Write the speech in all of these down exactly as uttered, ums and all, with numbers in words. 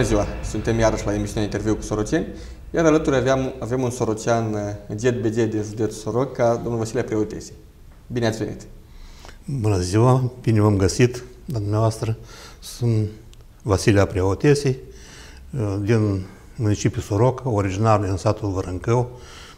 Bună ziua! Suntem iarăși la emisiunea Interviu cu Soroceni, iar alături aveam, avem un sorocean jet B G din județul Soroca, domnul Vasile Preotesi. Bine ați venit! Bună ziua! Bine v-am găsit la dumneavoastră. Sunt Vasile Preotesi, din municipiul Soroca, originar din satul Vărâncău,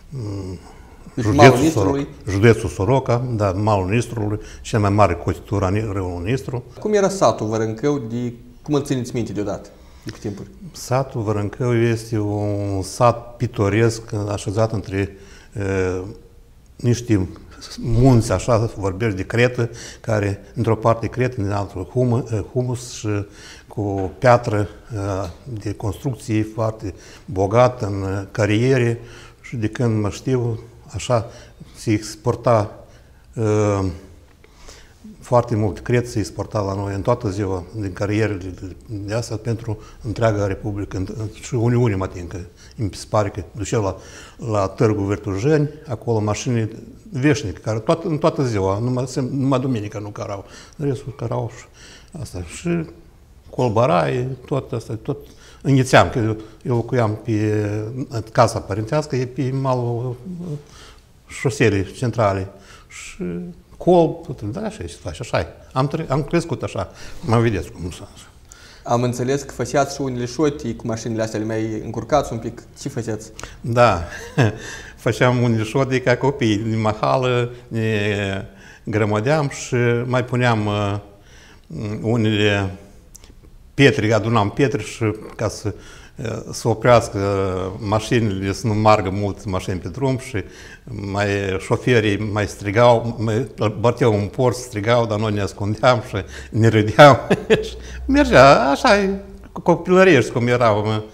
județul Soroca, județul Soroca, da, malul Nistrului, cea mai mare cotitură a râului Nistru. Cum era satul Vărâncău? De, cum îl țineți minte deodată? De cât timpuri? Satul Vărâncău este un sat pitoresc așezat între e, niște munți, așa vorbești de cretă, care într-o parte cretă, din altul humus și cu piatră de construcții foarte bogată în cariere și de când mă știu, așa se exporta uh, foarte mult cret, se exporta la noi în toată ziua din carierele de asta pentru întreaga Republică și Uniunii, mă tin, că îmi se pare că duceau la, la Târgul Vertujeni, acolo mașini veșnice, care toată, în toată ziua, numai, numai duminică nu cărau, restul cărau și asta. Și colbarai, tot asta, tot înghițeam, că eu, eu locuiam pe casa părintească, e pe malul șoselei centrale și colb, tot, da, așa se face, așa e. Am, am crescut așa, mă vedeți cum să. Am înțeles că făceați și unele șoti cu mașinile astea, le mai încurcați un pic. Ce făceați? Da, făceam unele șoti ca copii, din mahală, ne grămădeam și mai puneam uh, unele pietre, adunam pietre și ca să, să oprească mașinile, să nu margă mult mașini pe drum și mai șoferii mai strigau, mai băteau un por, strigau, dar noi ne ascundeam și ne râdeam. Mergea, așa, copilărești cum erau.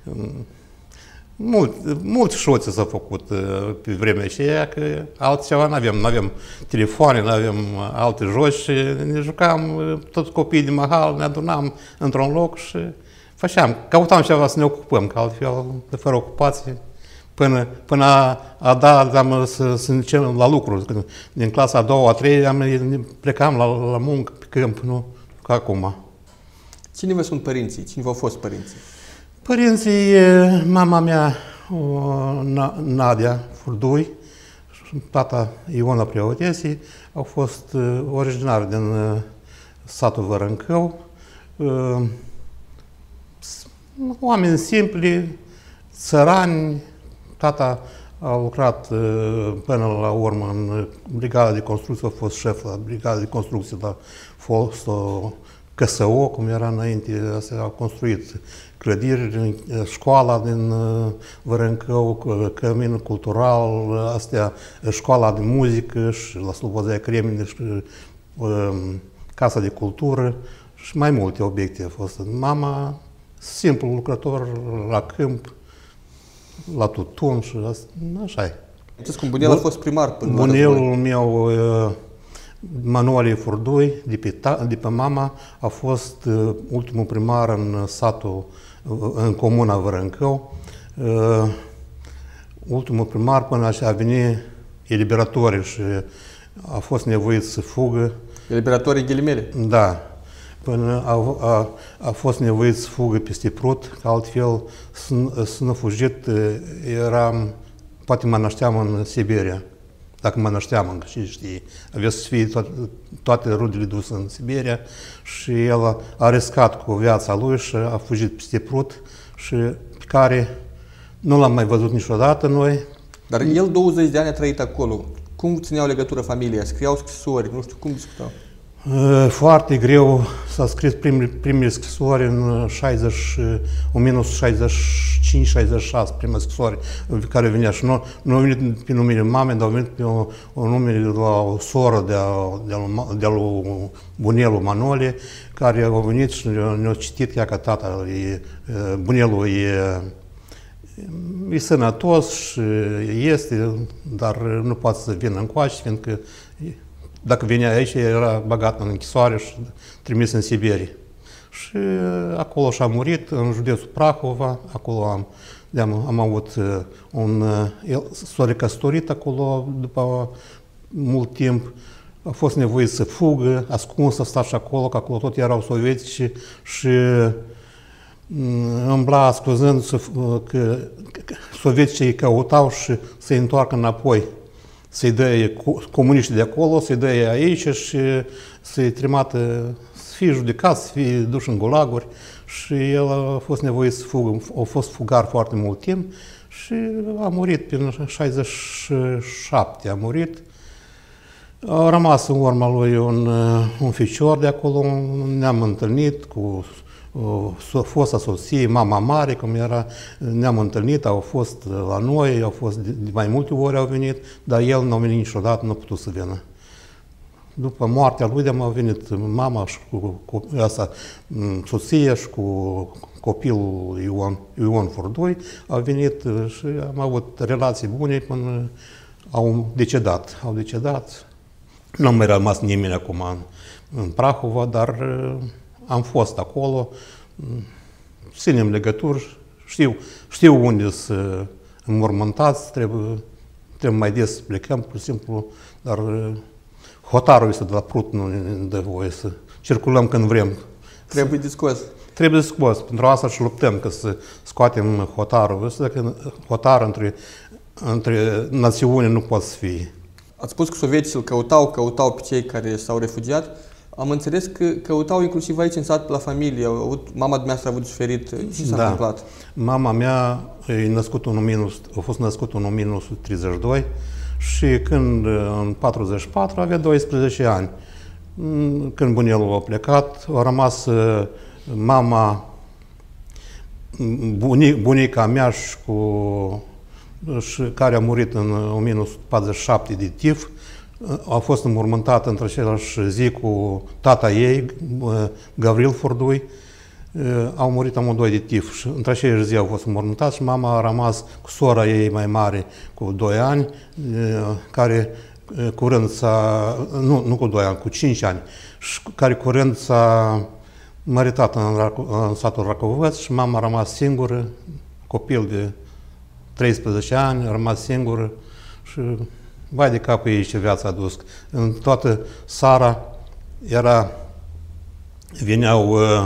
Mult, mulți șoți s-au făcut pe vremea aceea, că altceva nu avem, nu avem telefoane, nu avem alte joci și ne jucam, toți copiii din mahal, ne adunam într-un loc și făceam, căutam ceva să ne ocupăm, că altfel, de fără ocupație, până, până a, a da, am, să, să ne la lucru. Din clasa a doua, a treia, plecam la, la muncă pe câmp, nu ca acum. Cine vă sunt părinții? Cine v-au fost părinții? Părinții, mama mea, Nadia Furdui, și tata Iona Preotesi, au fost originari din satul Vărâncău, oameni simpli, țărani. Tata a lucrat până la urmă în brigada de construcție, a fost șef la brigada de construcție la fostul C S O, cum era înainte, a construit clădiri, școala din Vărâncău, căminul cultural, astea, școala de muzică și la Slobozia Cremene și casa de cultură și mai multe obiecte au fost. Mama, simplu lucrător la câmp, la tutun și așa e. Știți cum bunel a fost primar până Bunelul meu, Manolie Furdui, de pe, de pe mama, a fost uh, ultimul primar în satul, uh, în comuna Vărâncău. Uh, ultimul primar până a venit eliberatorii și a fost nevoit să fugă. Eliberatorii ghilimele? Da. Până a, a, a fost nevoit să fugă peste Prut, că altfel să, să nu fugit, eram, poate mă nășteam în Siberia. Dacă mă nășteam încă, și știi, avea să fie toate, toate rudele duse în Siberia și el a, a riscat cu viața lui și a fugit peste Prut și pe care nu l-am mai văzut niciodată noi. Dar el douăzeci de ani a trăit acolo. Cum țineau legătură familia? Scriau scrisori? Nu știu, cum discutau? Foarte greu s-a scris primele, primele scrisori în șaizeci, o mie nouă sute șaizeci și cinci șaizeci și șase, prima scrisoare care venea și nu, nu a venit pe numele mamei, dar a venit pe o, o numele de la o soră de-a de de lui bunelul Manole, care a venit și ne-a citit ea că tata, e, bunelul e, e sănătos și este, dar nu poate să vină încoace, fiindcă dacă venea aici, era băgat în închisoare și trimis în Siberie. Și acolo și-a murit, în județul Prahova, acolo am, am, am avut un... El s-a recăsătorit acolo după mult timp, a fost nevoit să fugă, ascuns, să sta și acolo, că acolo tot erau sovietici și îmbla ascuzând că sovieticii căutau și să-i întoarcă înapoi, să-i dă comuniștii de acolo, să-i dă aici și să-i trimată, să fie judecați, să fie duși în gulaguri. Și el a fost nevoit să fugă, a fost fugar foarte mult timp și a murit prin șaizeci și șapte, a murit. A rămas în urma lui un, un ficior de acolo, ne-am întâlnit cu uh, fosta soție, mama mare, cum era, ne-am întâlnit, au fost la noi, au fost de mai multe ori au venit, dar el nu a venit niciodată, nu a putut să vină. După moartea lui, de-am a venit mama și cu, cu asta, soția și cu copilul Ion, Ion Furdui, au venit și am avut relații bune până au decedat. Au decedat. Nu am mai rămas nimeni acum în, în Prahova, dar am fost acolo, ținem legături, știu, știu unde să înmormântați, trebuie, trebuie mai des să plecăm, pur și simplu, dar hotarul este de la Prut, nu ne dă voie să circulăm când vrem. Trebuie de scos. Trebuie de scos. Pentru asta și luptăm, că să scoatem hotarul. Ăsta, că hotar între, între națiuni nu poate să fie. Ați spus că sovieții îl căutau, căutau pe cei care s-au refugiat. Am înțeles că căutau inclusiv aici în sat, la familie. Au avut, mama dumneavoastră a avut suferit. Ce s-a da. întâmplat? Mama mea e născut în o mie nouă sute, a fost născută în o mie nouă sute treizeci și doi și când în patruzeci și patru avea doisprezece ani. Când bunelul a plecat, a rămas mama, bunica mea și cu, și care a murit în o mie nouă sute patruzeci și șapte de tif. A fost înmormântată între același zi cu tata ei, Gavril Furdui. Au murit amândoi de tif și între aceeași zi au fost înmormântați și mama a rămas cu sora ei mai mare cu doi ani, care curând s-a, nu, nu cu doi ani, cu cinci ani, și care curând s-a măritat în, în satul Racovăț și mama a rămas singură, copil de treisprezece ani, a rămas singură și vai de capul ei ce viața a dus. În toată țara era, veneau uh,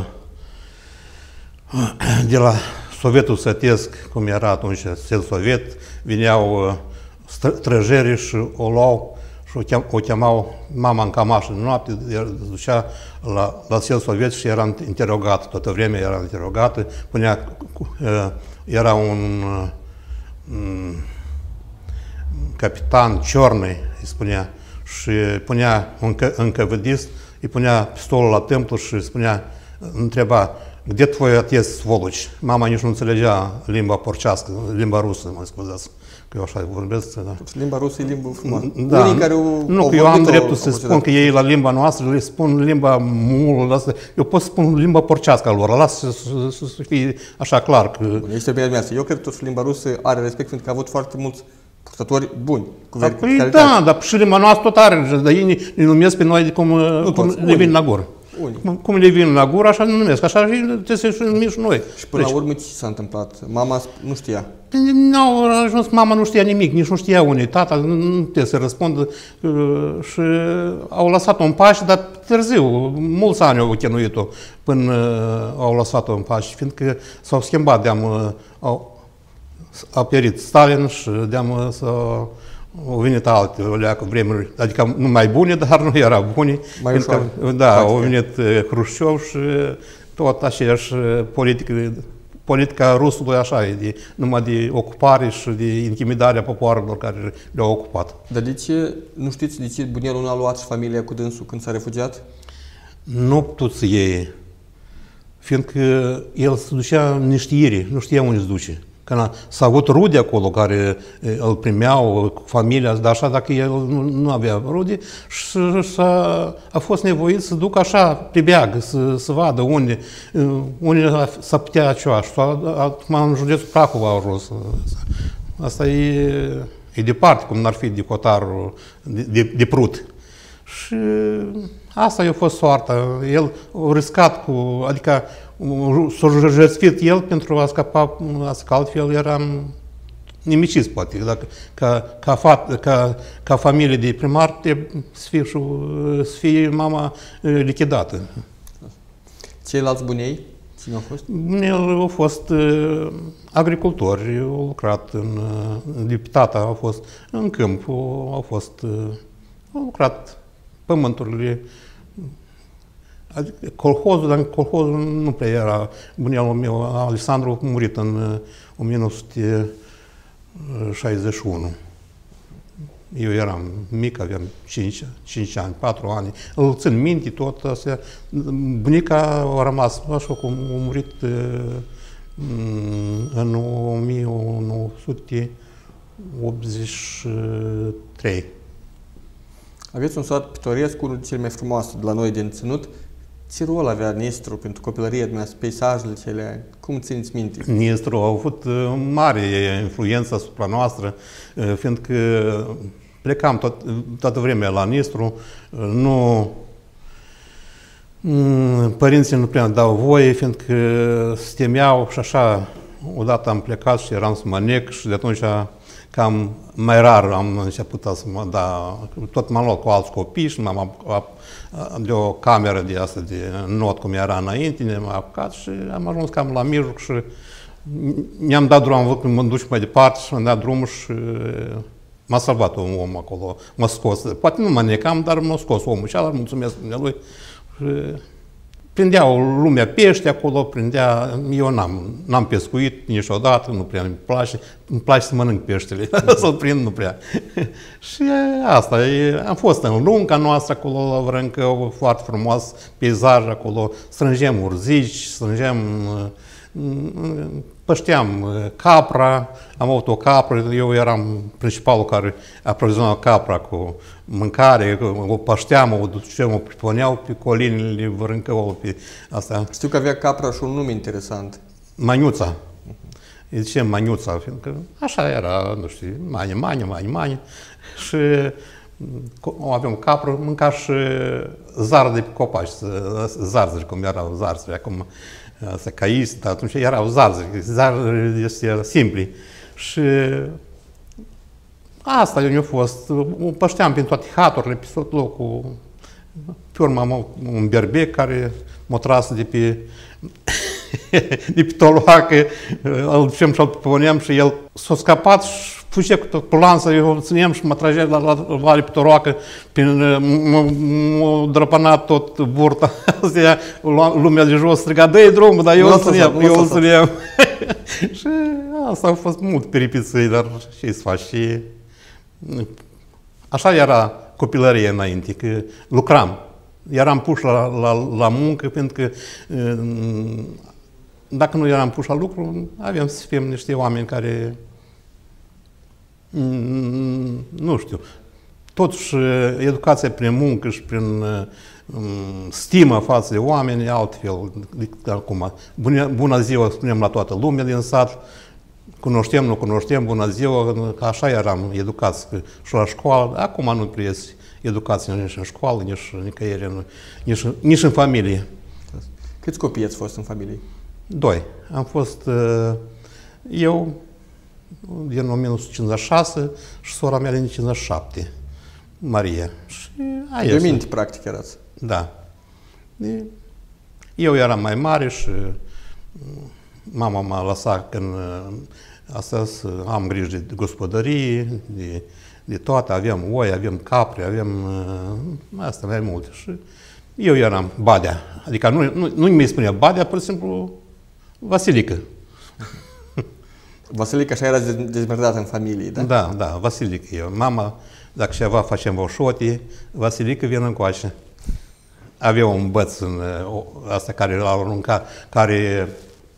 de la Sovietul Sătesc, cum era atunci cel soviet, veneau uh, străjerii și o luau și o, chem, o chemau mama în cămașă în noapte, ducea la, la cel soviet și era interogat, toată vremea era interogată, punea, uh, era un uh, capitan Ciornăi, îi spunea, și punea un încăvădist, îi punea pistolul la templu și spunea, întreba, где твой отец, сволочь? Mama nici nu înțelegea limba porcească, limba rusă, mă scuzați, că eu așa vorbesc. Da. Limba rusă e limba frumoasă. Da. Unii care o, nu, că eu am dreptul să spun că ei la limba noastră le spun limba mulă, asta. Eu pot să spun limba porcească a lor, lasă să fie așa clar. Că... Este bine admirat. Eu cred că totuși limba rusă are respect pentru că a avut foarte mulți purtători buni, cu păi da, dar și limba noastră tot are, dar ei ne numesc pe noi de cum, cum le vin la gură. Unii. Cum le vin la gură, așa ne numesc, așa trebuie să numim și noi. Și până deci, la urmă ce s-a întâmplat? Mama nu știa? Nu au ajuns, mama nu știa nimic, nici nu știa unde, tata nu putea să răspundă și au lăsat-o în pace, dar târziu, mulți ani au chinuit-o până au lăsat-o în pace, fiindcă s-au schimbat, de-am, au, a pierit Stalin și de-am să au venit alte leacă vremuri, adică nu mai bune, dar nu era bune. Mai ușor. Da, au venit Hrușciov și tot aceeași politică, politica rusului așa e, de, numai de ocupare și de intimidare a popoarelor care le-au ocupat. Dar de ce, nu știți de ce bunelul nu a luat și familia cu dânsul când s-a refugiat? Nu putut să iei, fiindcă el se ducea în neștiire, nu știa unde se duce. Că s-a avut rude acolo care îl primeau, familia, dar așa dacă el nu, nu avea rude și a, a fost nevoit să ducă așa pe beag, să, să vadă unde, unde s-a putea ceva. Și acum în județul Prahova au ajuns. Asta e, e departe, cum n-ar fi de Hotarul, de, de, de Prut. Și asta i-a fost soarta. El a riscat cu, adică s-a jertfit el pentru a scapa, asta că altfel eram nimiciți, poate. Dacă, ca, ca, fat, ca, ca familie de primar trebuie să fie, să fie mama lichidată. Ceilalți bunei, Cine a fost? El a fost uh, agricultor, a lucrat în, uh, tata a fost în câmp, a fost, uh, a lucrat pământurile, adică colhozul, dar colhozul nu prea era. Bunelul meu, Alexandru, a murit în uh, o mie nouă sute șaizeci și unu. Eu eram mic, aveam cinci ani, patru ani. Îl țin minte tot astea. Bunica a rămas așa cum a murit în o mie nouă sute optzeci și trei. Aveți un sat pitoresc, unul dintre cele mai frumoase de la noi din ținut. Ce rol avea Nistru pentru copilăria dumneavoastră, peisajele cele? Cum țineți minte? Nistru a avut mare influență asupra noastră, fiindcă plecam tot, toată vremea la Nistru, nu, părinții nu prea dau voie, fiindcă se temeau și așa, odată am plecat și eram să mă nec și de atunci cam mai rar am început să mă da, tot m-am luat cu alți copii și m-am de o cameră de asta de not cum era înainte, ne-am apucat și am ajuns cam la mijloc și mi-am dat drumul, am văzut că mă duc mai departe și mi-am dat drumul și m-a salvat un om acolo, m-a scos. Poate nu mă necam, dar m-a scos omul și ala, mulțumesc dumnealui. Prindeau lumea pește acolo, prindea, eu n-am, n-am pescuit niciodată, nu prea îmi place, îmi place să mănânc peștele, să-l prind nu prea. Și asta, am fost în lunca noastră acolo la Vrâncău, foarte frumos peisaj acolo, strângem urzici, strângem, pășteam capra, am avut o capră, eu eram principalul care aproviziona capra cu mâncare, o pășteam, o duceam, o puneau pe colinile Vrâncău, pe asta. Știu că avea capra și un nume interesant. Maniuța. Îi zicem Maniuța, fiindcă așa era, nu știu, mani, mani, mani, mani. Și aveam capră, mânca și zar de pe copaci, zarzări, cum erau zarzări, acum se caist, dar atunci erau zarzări, zarzări este simpli. Și asta eu a fost, pășteam prin toate haturile, pe tot locul. Pe urmă am un berbec care m-a tras de pe, de pe toloacă, îl ducem și îl puneam și el s-a scapat și fugea cu tot lanța, eu îl țineam și mă tragea la, la, la, la pe toloacă, m-a drăpănat tot burta, lumea de jos striga, dă-i drumul, dar eu îl țineam, eu îl țineam. Și asta a fost mult peripițui, dar ce să faci? Și așa era copilăria înainte, că lucram. Eram puși la, la, la muncă, pentru că dacă nu eram puși la lucru, aveam să fim niște oameni care, nu știu, totuși educația prin muncă și prin stimă față de oameni e altfel decât acum. Bună, bună ziua, spunem la toată lumea din sat, cunoștem, nu cunoștem, bună ziua, că așa eram educați și la școală. Acum nu prea este educație nici în școală, nici nicăieri, nici, nici în familie. Câți copii ați fost în familie? Doi. Am fost eu din o mie nouă sute cincizeci și șase și sora mea din cincizeci și șapte, Maria. Și de minte, practic, erați. Da. Eu eram mai mare și mama m-a lăsat când astăzi am grijă de gospodărie, de, de toate, aveam oi, aveam capre, aveam astea mai multe. Și eu eram Badea, adică nu, nu, nu mi-i spunea Badea, pur și simplu Vasilică. Vasilică așa era dezmerdată în familie, da? Da, da, Vasilică eu. Mama, dacă ceva facem voșotii, Vasilică vine încoace. Avea un băț în asta care l-a aruncat, care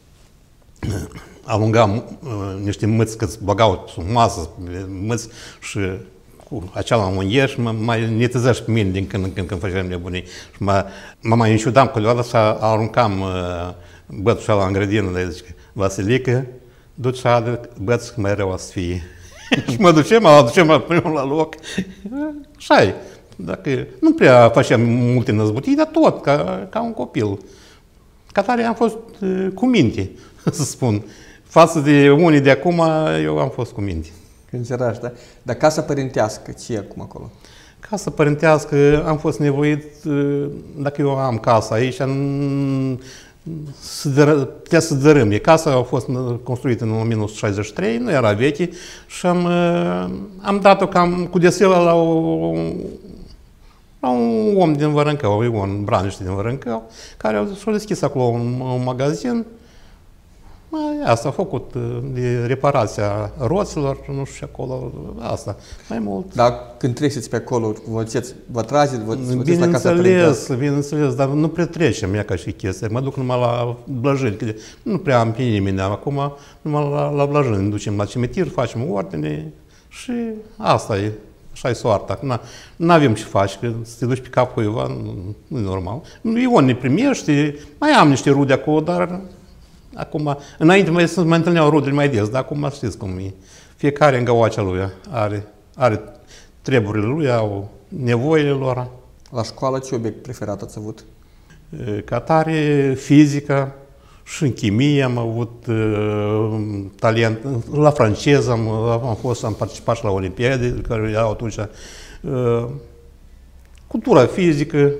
alunga uh, niște mâți că îți băgau sub masă, mâți și cu acela ungher și mă mai netezea și pe mine din când în când, când făceam nebunii. Și mă, mă mai înșudam câteodată și aruncam uh, bățul ăla în grădină, dar zice, Vasilică, du-ți și adă băț mai rău o să fie. Și mă ducem, mă aducem la primul la loc. Așa-i. Dacă nu prea făceam multe năzbutii, dar tot, ca, ca un copil. Ca tare am fost uh, cu minte, să spun. Față de unii de acum, eu am fost cu minte. Când erași, da? Dar casa părintească, ce e acum acolo? Casa părintească, am fost nevoit, uh, dacă eu am casa aici, putea să dărâme. Casa a fost construită în o mie nouă sute șaizeci și trei, nu era veche și am, am dat-o cam cu deselă la, o, la un om din Vărâncău, Ion Braniște din Vărâncău, care și-a deschis acolo un, un magazin. Asta a făcut de reparația roților, nu știu, acolo, asta, mai mult. Dar când treceți pe acolo, vă ziceți, vă trageți, vă duceți la casa Bineînțeles, bineînțeles, dar nu prea trecem ea ca și chestia. Mă duc numai la Blajeni, că nu prea am pe nimeni acum, numai la, la Blajeni. Ne ducem la cimitir, facem ordine și asta e, așa e soarta. Nu avem ce faci, că să te duci pe capul cuiva, nu, nu e normal. Ion ne primește, mai am niște rude acolo, dar acum, înainte mai, să mai întâlneau rudele mai des, dar acum știți cum e. Fiecare în găoacea lui are, are treburile lui, au nevoile lor. La școală ce obiect preferat ați avut? Ca tare, fizică și în chimie am avut uh, talent. La franceză am, am fost, am participat și la olimpiade, care erau atunci. Uh, cultura fizică,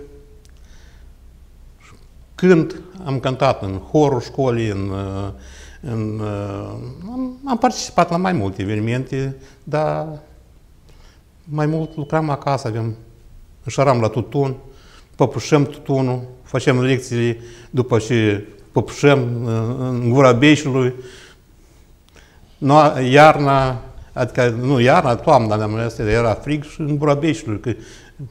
cânt, am cântat în horul școlii, în, în, am, am participat la mai multe evenimente, dar mai mult lucram acasă, avem, înșăram la tutun, păpușăm tutunul, facem lecțiile după ce păpușăm în gura beșului. No, iarna, adică nu iarna, toamna, era frig și în gura beșului, că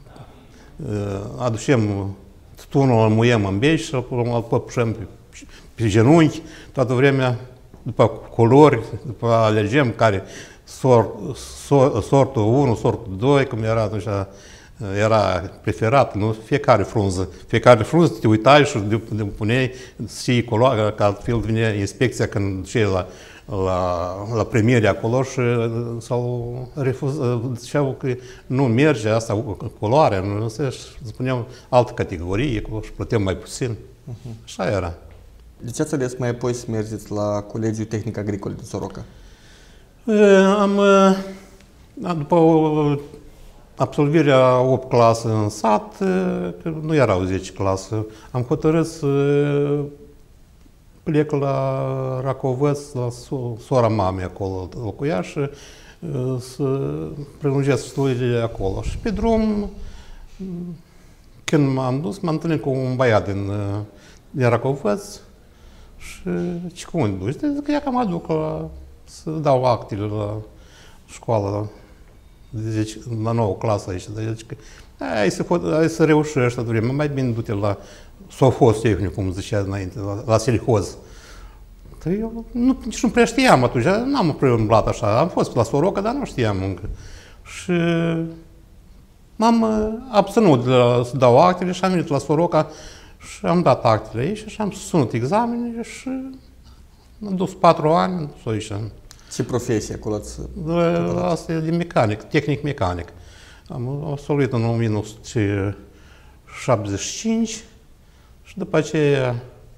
aducem tutunul, îl muiem în beș și îl păpușăm pe, pe genunchi, toată vremea, după culori, după alergem, care sort, sort, sortul unu, sortul doi, cum era atunci, era preferat, nu? Fiecare frunză. Fiecare frunză te uitai și de, de puneai și culoarea, că altfel vine inspecția când cei la, la, la premiere acolo și s-au refuzat, ziceau că nu merge asta culoarea, nu se spuneau altă categorie, și plăteam mai puțin. Uh-huh. Așa era. De ce ați ales mai apoi să mergeți la Colegiul Tehnic Agricol din Soroca? Am, după absolvirea a opt clasă în sat, că nu erau zece clasă, am hotărât să plec la Racovăț, la sora mamei acolo locuia și să prelungesc studiile acolo. Și pe drum, când m-am dus, m-am întâlnit cu un băiat din, din Racovăț și ce cum îi duci? Zic că ia că mă duc la, să dau actele la școală, zice, la nouă clasă aici. Zice că hai să, hai să reușești atât vreme, mai bine du-te la sovhoz tehnic, cum zicea înainte, la, la selhoz. Eu nu, nici nu prea știam atunci, n-am preîmblat așa, am fost la Soroca, dar nu știam încă. Și m-am abținut de la, să dau actele și am venit la Soroca și am dat actele aici și am susținut examenele și am dus patru ani, sau aici. Ce profesie acolo ați... Asta e de mecanic, tehnic mecanic. Am absolvit în o mie nouă sute șaptezeci și cinci și după aceea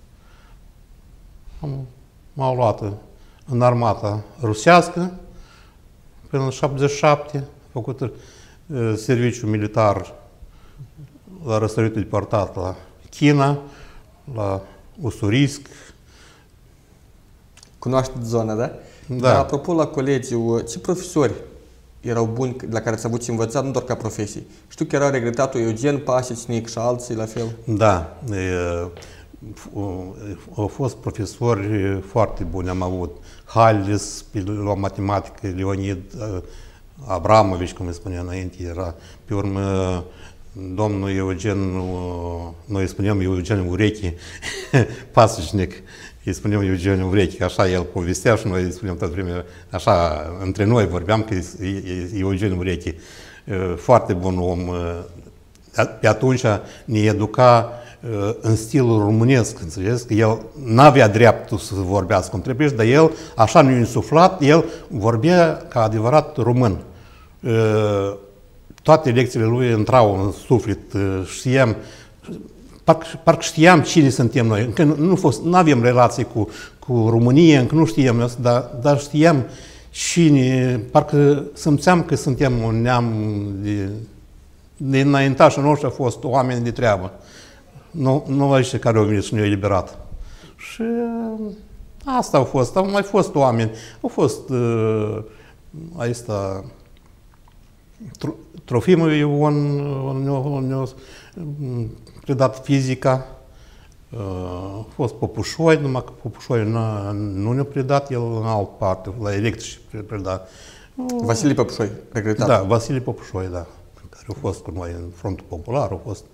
m-au luat în armata rusească până în șaptezeci și șapte, am făcut uh, serviciu militar la răsăritul deportat la China, la Ussurisk. Cunoașteți zona, da? Da. Dar apropo la colegiu, ce profesori erau buni la care ați avut și învățat, nu doar ca profesii? Știu că era regretatul Eugen Pasecnic și alții la fel. Da. E, au fost profesori foarte buni, am avut Hallis, la matematică, Leonid Abramovici, cum îi spunea înainte, era, pe urmă, domnul Eugen, noi îi spuneam Eugen Urechi, Pasecnic, îi spuneam Eugen Urechi, așa el povestea și noi îi spuneam toată vremea, așa, între noi vorbeam că e Eugen Urechi, foarte bun om. Pe atunci ne educa în stilul românesc, înțelegeți? Că el n-avea dreptul să vorbească cum trebuie, dar el, așa ne-a insuflat, el vorbea ca adevărat român. Toate lecțiile lui intrau în suflet, știam, parcă, parcă știam cine suntem noi. Încă nu fost, nu avem relații cu, cu România, încă nu știam asta, dar, dar știam cine, parcă simțeam că suntem un neam de, de înaintașii noștri au fost oameni de treabă. Nu, nu aici care au venit și ne-au eliberat. Și asta au fost. Au mai fost oameni. Au fost uh, asta Trofimul Ion ne-a predat fizica. A fost Popușoi, numai că Popușoi nu ne-a predat, el în altă parte, la electrici preda. Vasile Popușoi, regretat. Da, Vasile Popușoi, da, care a fost cu noi în Frontul Popular, a fost.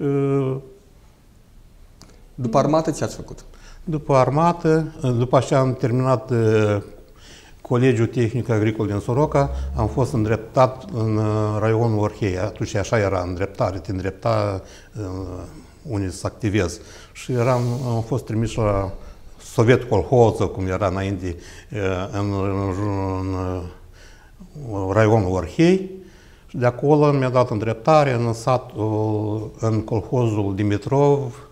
După armată ce ați făcut? După armată, după aceea am terminat Colegiul Tehnic Agricol din Soroca, am fost îndreptat în raionul Orhei. Atunci așa era îndreptare, te îndrepta unde să activez. Și eram, am fost trimis la Sovet Colhoză, cum era înainte, în, în, în raionul Orhei. Și de acolo mi-a dat îndreptare în satul, în colhozul Dimitrov,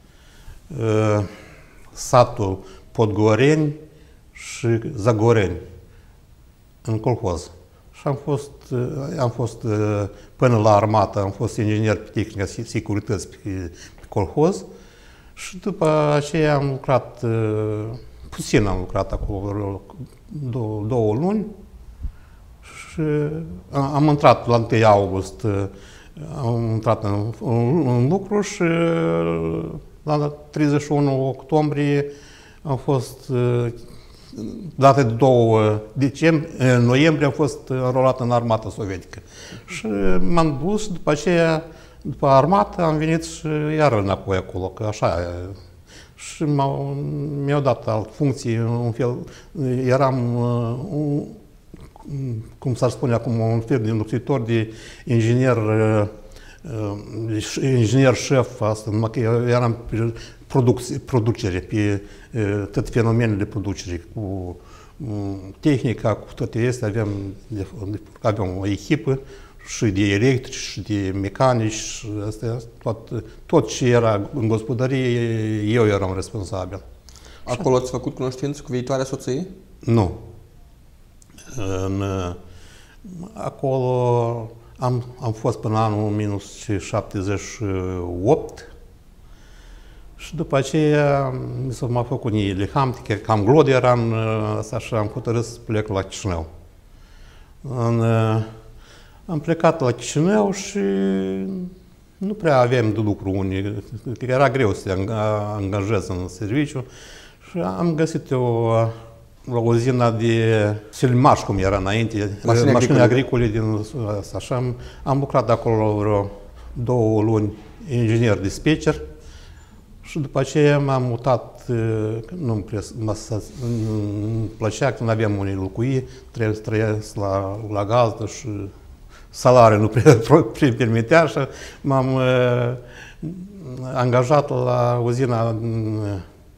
satul Podgoreni și Zagoreni, în colhoz. Și am fost, am fost până la armată, am fost inginer pe tehnica securități pe, pe colhoz și după aceea am lucrat, puțin am lucrat acolo, două, două luni și am intrat la întâi august, am intrat în, în, în lucru și la treizeci și unu octombrie am fost date de două decembrie, în noiembrie am fost înrolat în armata sovietică. Și m-am dus și după aceea, după armată, am venit și iar înapoi acolo, că așa. Și mi-au dat alt funcții, un fel, eram, un, cum s-ar spune acum, un fel de înlocuitor de inginer, inginer șef, asta, numai că eram pe producere, pe tot fenomenele de producere, cu tehnica, cu toate astea, aveam, aveam o echipă și de electrici, și de mecanici, și astea, tot, tot ce era în gospodărie, eu eram responsabil. Acolo ați făcut cunoștință cu viitoarea soție? Nu. În, acolo am, am fost până anul o mie nouă sute șaptezeci și opt. Și după aceea mi s-a mai făcut niile hamtiche, cam glod eram asta și am hotărât să plec la Chișinău. În, am plecat la Chișinău și nu prea aveam de lucru unii, că era greu să te angajez în serviciu și am găsit o, la uzina de Silimaș, cum era înainte, mașini, mașini agricole. agricole din asta. Și am, am lucrat acolo vreo două luni inginer dispecer. Și după aceea m-am mutat, nu-mi plăcea că nu aveam unde locui, trebuie să trăiesc la, la gazdă și salariul nu prea permitea și m-am uh, angajat la uzina uh,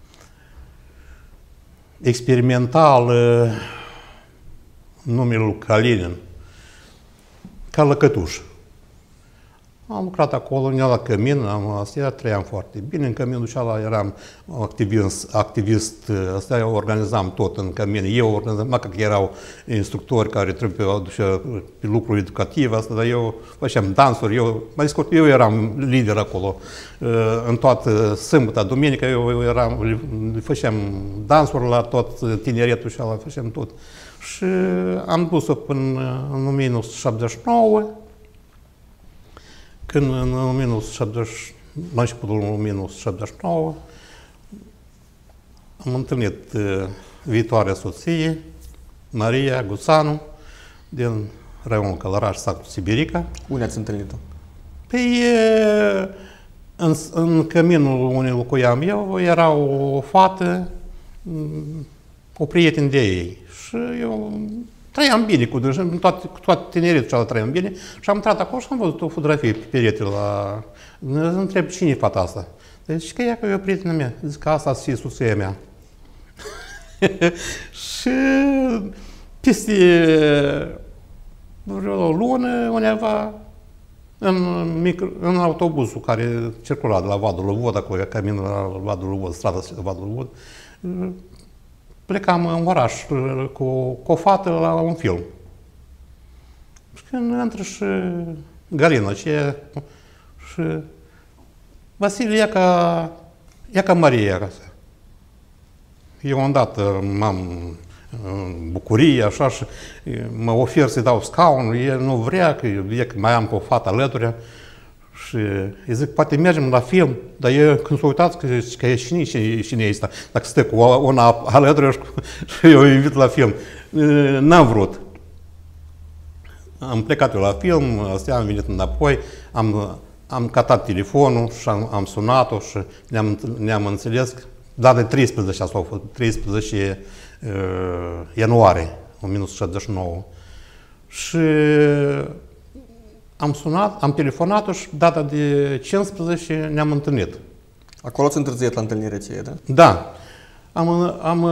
experimentală numele lui Kalinin, ca lăcătuș. Am lucrat acolo, ne-a la cămin, am, asta trăiam foarte bine. În căminul cealaltă eram activist, activist, asta eu organizam tot în cămin. Eu organizam, mă, că erau instructori care trebuie să aduce pe lucruri educative, asta, dar eu făceam dansuri, eu, mai scurt, eu eram lider acolo. În toată sâmbătă, duminică, eu eram, făceam dansuri la tot tineretul și ala, făceam tot. Și am dus-o până în o mie nouă sute șaptezeci și nouă, când în o mie nouă sute șaptezeci, la începutul o mie nouă sute șaptezeci și nouă, am întâlnit uh, viitoarea soție, Maria Guțanu, din raionul Călăraș, satul Sibirica. Unde ați întâlnit-o? Păi, în, în căminul unde locuiam eu, era o fată, o prietenă de ei. Și eu trăiam bine cu dânsa, cu toate, cu toate tineretul cealaltă trăiam bine și am intrat acolo și am văzut o fotografie pe perete la... Îmi întreb, cine e fata asta? Deci că ea că e o prietenă mea. Zic că asta să fie soția mea. Și peste vreo lună, undeva, în, micro, în autobuzul care circula de la Vadul Lăvod, acolo, caminul la Vadul Lăvod, strada Vadul Lăvod, plecam în oraș cu, cu o fată la un film. Și când intră și Galina, aceea, și Vasile, ia ca, ia ca Maria acasă. Eu îndată m-am bucurie, așa, și mă ofer să-i dau scaunul, el nu vrea, că e că mai am cu o fată alături. Și îi zic, poate mergem la film, dar eu când s-o uitați că, că e cine, cine, cine este, dacă stă cu una alături și eu îi invit la film. N-am vrut. Am plecat eu la film, astea am venit înapoi, am, am catat telefonul și am, am sunat-o și ne-am, ne-am înțeles. Data de treisprezece, asta a fost, treisprezece uh, ianuarie o mie nouă sute șaptezeci și nouă. Și am sunat, am telefonat-o și data de cincisprezece ne-am întâlnit. Acolo ați întârziat la întâlnirea aceea, da? Da. Am, am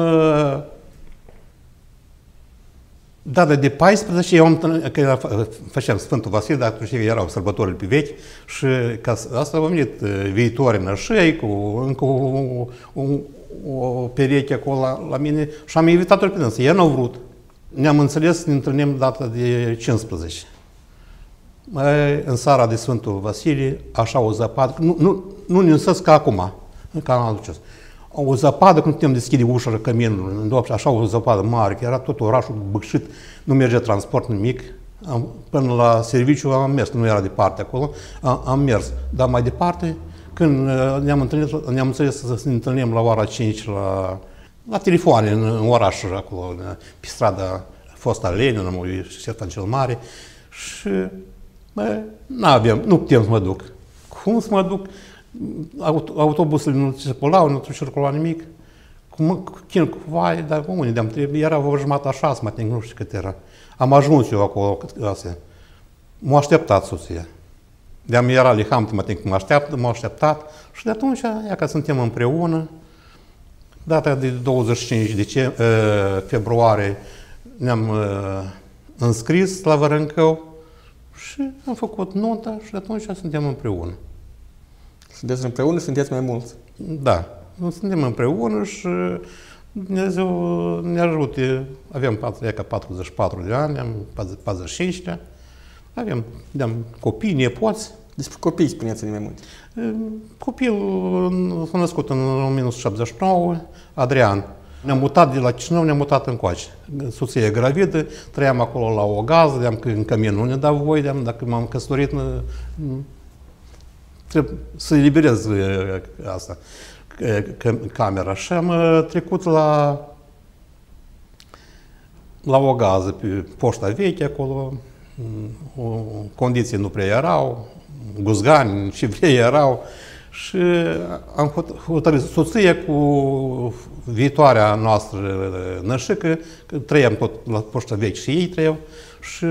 data de paisprezece, eu am întâlnit, că făceam Sfântul Vasile, dar atunci erau sărbătorile pe vechi și ca asta au venit viitorii nășei cu încă o, o, o pereche acolo la, la mine și am invitat-o pe dânsă. Ei n-au vrut. Ne-am înțeles să ne întâlnim data de cincisprezece. În seara de Sfântul Vasile, așa o zăpadă, nu, nu, nu ne însăs ca acum, ca anul acesta. O zăpadă, când putem deschide ușa căminului, în dop, așa o zăpadă mare, că era tot orașul bășit, nu mergea transport nimic. Am, până la serviciu am mers, nu era departe acolo, am, am mers. Dar mai departe, când ne-am întâlnit, ne-am înțeles să ne întâlnim la ora cinci la, la telefoane în, în oraș, acolo, pe strada fosta Lenin, Ștefan cel Mare, și n-aveam, nu putem să mă duc. Cum să mă duc? Autobusele nu circulau, nu circula nimic. Cu chin cu vai, dar unde de-am trebuie? Era o jumătate a șase, mă ating, nu știu cât era. Am ajuns eu acolo, astea. M-a așteptat soția. De-am era liham, mă ating, mă așteaptă, m-a așteptat. Și de atunci, ia că suntem împreună, data de douăzeci și cinci decembrie, februarie, ne-am înscris la Vărâncău și am făcut nunta și de atunci suntem împreună. Sunteți împreună, sunteți mai mulți? Da, suntem împreună și Dumnezeu ne ajute. Avem patruzeci și patru de ani, am patruzeci și cinci de ani, avem, avem copii, nepoți. Despre copii spuneți-ne mai multe. Copilul s-a născut în o mie nouă sute șaptezeci și nouă, Adrian. Ne-am mutat de la Chișinău, ne-am mutat încoace. Soția e gravidă, trăiam acolo la o gază, de-am că în cămin nu ne dau voie, de-am, dacă m-am căsătorit, trebuie să eliberez asta, camera. Și am trecut la, la o gază pe poșta veche acolo, condiții nu prea erau, guzgani și vrei erau. Și am hotărât soția cu viitoarea noastră nășică, că trăiam tot la poșta veche și ei trăiau, și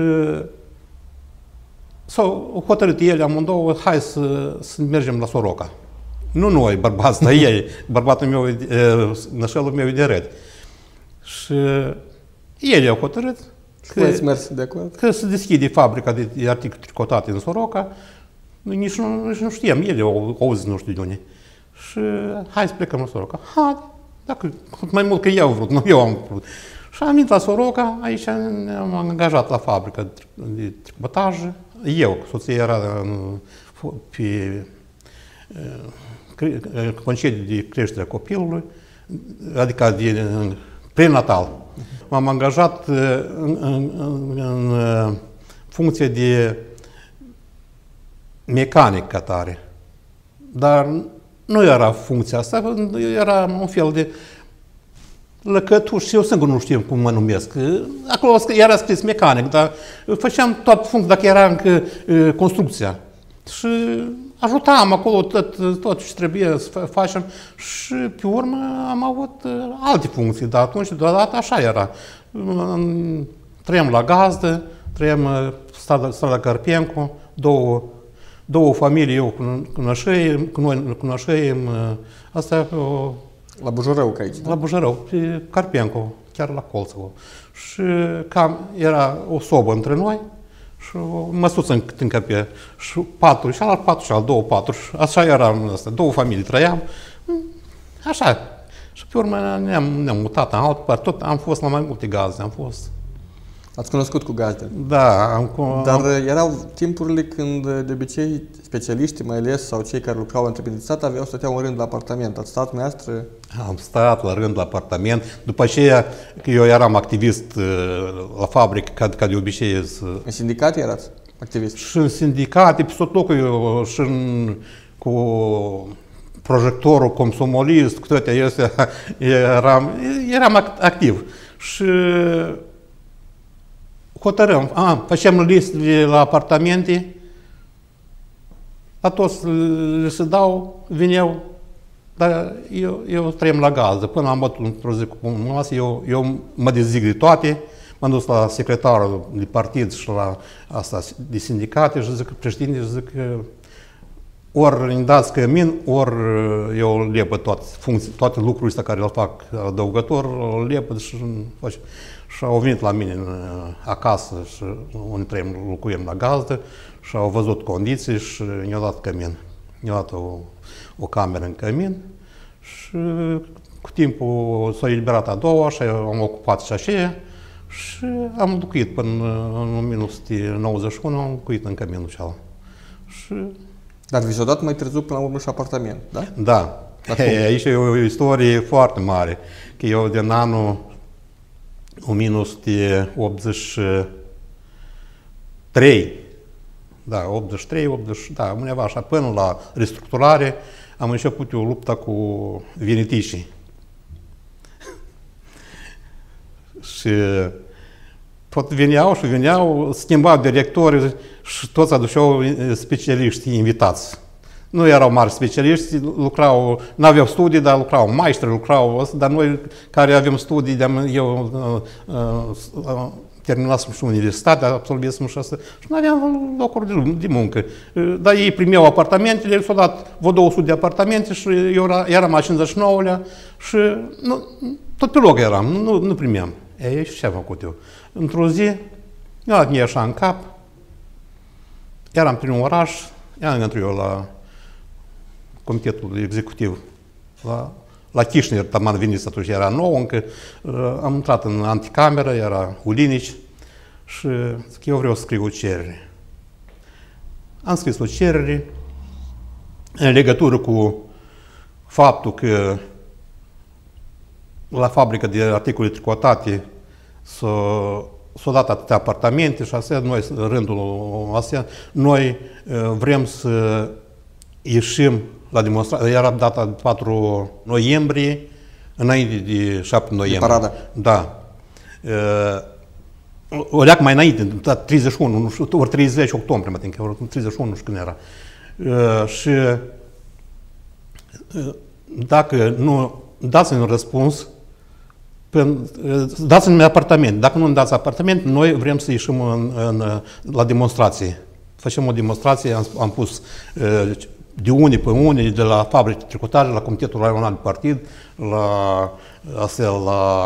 s-au hotărât ele amândouă, hai să, să mergem la Soroca. Nu noi, bărbați, dar ei, bărbatul meu, nășelul meu e de Răd. Și ele au hotărât că, mers de acord? Că se deschide fabrica de articole tricotate în Soroca. Noi nici nu, nici nu știam, ele au auzit nu știu de unde. Și hai să plecăm la Soroca. Hai, dacă, mai mult că eu am vrut, nu eu am vrut. Și am venit la Soroca, aici ne-am angajat la fabrica de tricotaje. Eu, soția era în, pe concediu de creștere a copilului, adică de prenatal. M-am angajat în, în, în, în funcție de mecanic ca tare. Dar nu era funcția asta, era un fel de lăcătuș și eu singur nu știu cum mă numesc. Acolo era scris mecanic, dar făceam toată funcția, dacă era încă construcția. Și ajutam acolo tot, tot ce trebuie să facem și pe urmă am avut alte funcții, dar atunci deodată așa era. Trăiam la gazdă, trăiam strada, strada Carpencu, două două familii, eu cu nășăim, cu noi cu nășăim, asta o, la Bujărău, ca aici, da? La Bujărău, pe Carpencu, chiar la colț. Și cam era o sobă între noi și o măsuță în cât încăpea. Și patru, și alt patru, și alt două patru. Așa era asta, două familii trăiam. Așa. Și pe urmă ne-am, ne-am mutat în altă parte. Tot am fost la mai multe gaze, am fost. Ați cunoscut cu gazdele. Da. Am, Dar am, erau timpurile când, de obicei, specialiștii, mai ales, sau cei care lucrau în întreprinzătate, aveau stăteau în rând la apartament. Ați stat dumneavoastră? Am stat la rând la apartament. După aceea, că eu eram activist la fabrică, ca, ca de obicei. În sindicate erați activist? Și în sindicate, pe tot locul, eu, și în, cu projectorul comsomolist, cu toate astea, eram, eram activ. Și hotărâm, a, facem listele la apartamente, la toți le se dau, vineau, dar eu, eu trăim la gazdă. Până am bătut într-o zi cu masă, eu, eu mă dezic de toate, m-am dus la secretarul de partid și la asta de sindicate și zic, președinte, și zic, ori îmi dați cămin, ori eu lepă toate, funcții, toate lucrurile astea care le fac adăugător, le lepă și fac. Și au venit la mine acasă și unde trăim, locuim la gazdă și au văzut condiții și mi-au dat cămin. Mi-au dat o, o cameră în cămin și cu timpul s-a eliberat a doua și am ocupat și aceea și am locuit până în o mie nouă sute nouăzeci și unu, am locuit în căminul acela. Și dar vi s-a dat mai târziu până la urmă și apartament, da? Da. Hey, aici e o istorie foarte mare. Că eu din anul o mie nouă sute optzeci și trei, da, optzeci și trei, optzeci, da, undeva așa, până la restructurare, am început eu lupta cu veneticii. Și tot veneau și veneau, schimbau directori și toți aduceau specialiști invitați. Nu erau mari specialiști, lucrau, nu aveau studii, dar lucrau maestri, lucrau, dar noi care avem studii, eu uh, uh, terminasem și universitatea, absolvisem și asta, și nu aveam locuri de, de muncă. Dar ei primeau apartamentele, s-au dat vreo două sute de apartamente și eu eram a cincizeci și nouălea și nu, tot pe loc eram, nu, nu primeam. Ei, și ce am făcut eu? Într-o zi, eu am așa în cap, eram prin un oraș, eram intru eu la comitetul executiv, la, la Chișner, taman venit atunci, era nou încă, am intrat în anticameră, era Ulinici și zic, eu vreau să scriu o cerere. Am scris o cerere în legătură cu faptul că la fabrica de articole tricotate s-au dat atâtea apartamente și astea, noi, în rândul astea, noi vrem să ieșim la demonstrație. Era data de patru noiembrie, înainte de șapte noiembrie. De parada. Da. O leac mai înainte, treizeci și unu, nu știu, ori treizeci octombrie, mă tin, ori treizeci și unu, nu știu când era. Și dacă nu dați-mi un răspuns, dați-mi apartament. Dacă nu îmi dați apartament, noi vrem să ieșim în, în, la demonstrație. Facem o demonstrație, am, am pus de unii pe unii, de la fabrici de tricotaje, la Comitetul Raional de Partid, la, astea, la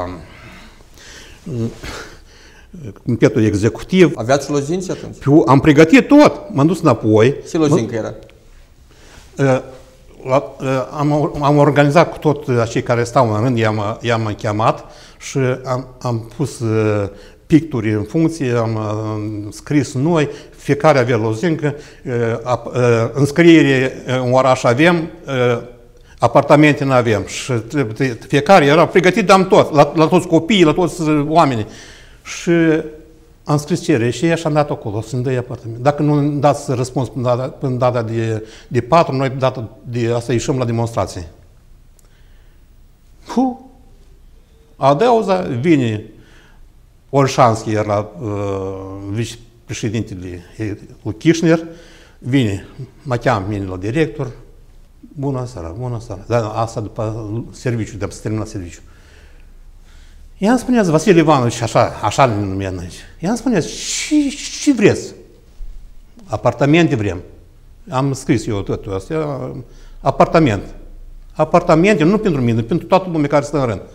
Comitetul Executiv. Aveați lozinci atunci? Am pregătit tot, m-am dus înapoi. Ce lozincă era? La, am, am organizat cu tot acei care stau în rând, i-am, i-am chemat și am, am pus picturi în funcție, am scris noi, fiecare avea lozincă, înscriere în oraș avem, apartamente nu avem și fiecare era pregătit, am tot, la, la toți copiii, la toți oamenii. Și am scris cerere și așa am dat acolo, să-mi dă apartament. Dacă nu îmi dați răspuns până data, până data de, de patru, noi data de asta ieșim la demonstrație. Hu! Adeuza vine Olșanski, era uh, vicepreședintele lui Chișner, vine, mă cheamă mine la director, bună seara, bună seara. Dar asta după serviciu, de-a terminat serviciu. I-am spuneați, Vasile Ivanovici, așa, așa ne numeam aici. I-am spuneați, ce, ce vreți? Apartamente vrem. Am scris eu totul astea, apartament. Apartamente, nu pentru mine, pentru toată lumea care stă în rând.